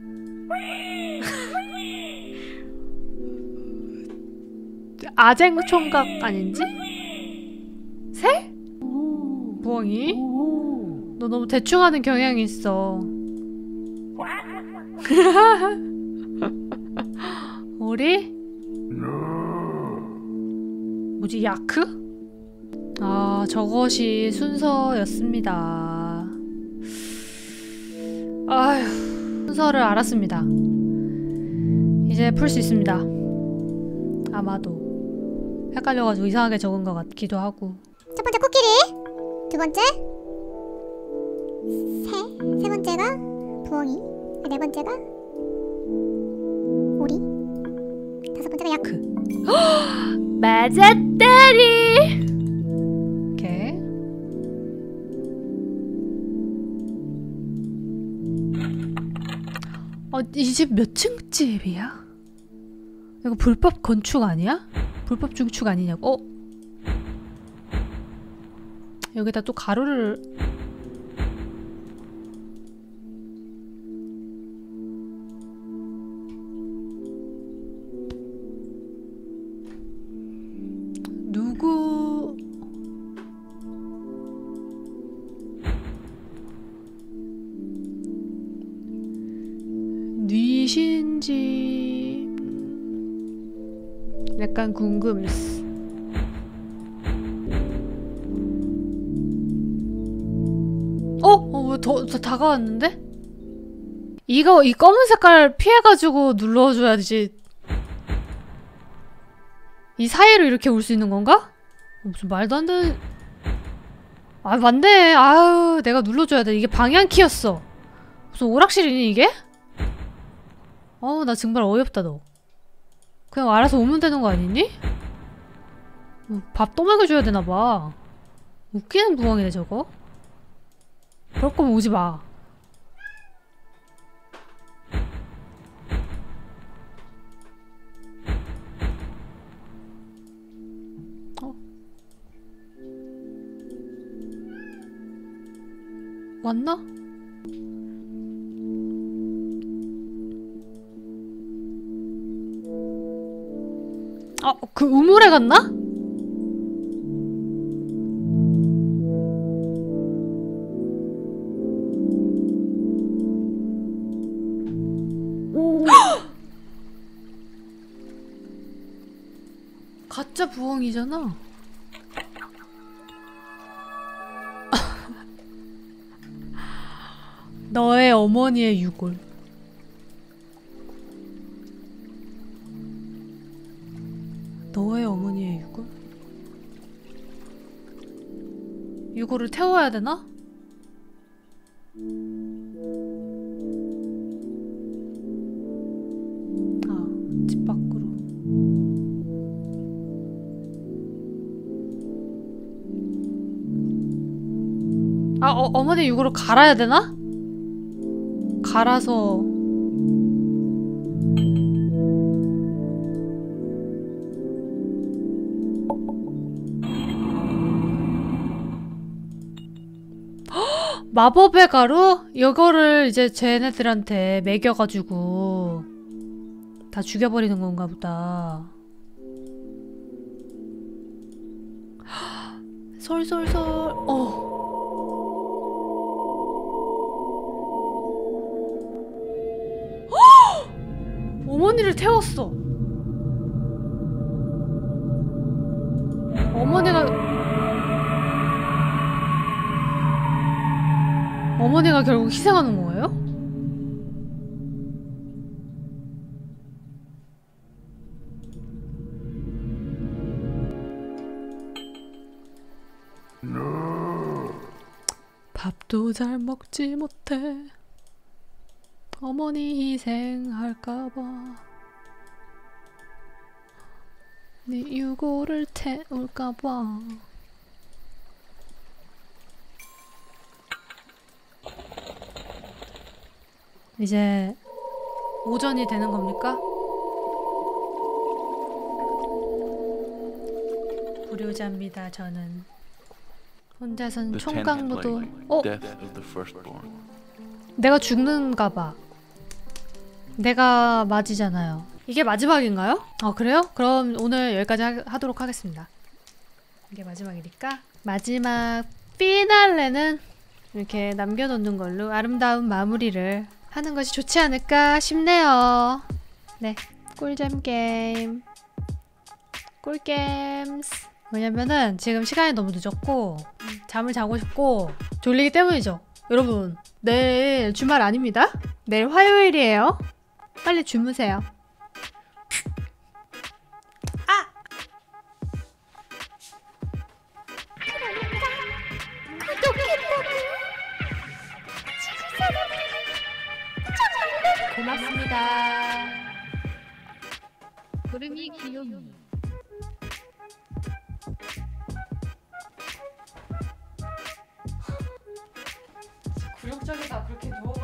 아쟁 총각 아닌지? 새? 부엉이? 너 너무 대충 하는 경향이 있어. 오리? 뭐지, 야크? 아, 저것이 순서였습니다. 아휴, 순서를 알았습니다. 이제 풀 수 있습니다. 아마도 헷갈려가지고 이상하게 적은 것 같기도 하고. 첫 번째 코끼리, 두 번째 새, 세 번째가 부엉이, 네 번째가 오리, 다섯 번째가 야크. 맞았다리. 오케이. 이 집 몇 층 집이야? 이거 불법 건축 아니야? 불법 중축 아니냐고? 여기다 또 가루를. 누구? 뉘신지 약간 궁금했어. 왜 더 다가왔는데? 이 검은 색깔 피해가지고 눌러줘야지. 이 사이로 이렇게 올 수 있는 건가? 무슨 말도 안 되는. 아, 맞네. 아유, 내가 눌러줘야 돼. 이게 방향키였어. 무슨 오락실이니 이게? 나 정말 어이없다 너. 그냥 알아서 오면 되는 거 아니니? 밥 또 먹여줘야 되나봐. 웃기는 부엉이네 저거. 그럴 거면 오지 마. 왔나? 그 우물에 갔나? 가짜 부엉이잖아. 너의 어머니의 유골. 이거를 태워야 되나? 아, 집 밖으로. 아, 어머니 이거를 갈아야 되나? 갈아서. 마법의 가루? 이거를 이제 쟤네들한테 먹여가지고 다 죽여버리는 건가 보다. 솔솔솔. 어머니를 태웠어. 어머니가 결국 희생하는 거예요? 밥도 잘 먹지 못해. 어머니 희생할까봐. 네 유고를 태울까봐. 이제 오전이 되는 겁니까? 불효자입니다. 저는 혼자선 총각무도. Death of the firstborn. 내가 죽는가 봐. 내가 맞이잖아요. 이게 마지막인가요? 그래요? 그럼 오늘 여기까지 하도록 하겠습니다. 이게 마지막이니까 마지막 피날레는 이렇게 남겨놓는 걸로 아름다운 마무리를 하는 것이 좋지 않을까 싶네요. 네, 꿀잼 게임, 꿀게임스. 왜냐면은 지금 시간이 너무 늦었고 잠을 자고 싶고 졸리기 때문이죠. 여러분, 내일 주말 아닙니다. 내일 화요일이에요. 빨리 주무세요. 고맙습니다. 구름이 귀요미. 굴욕적이다. 그렇게 누워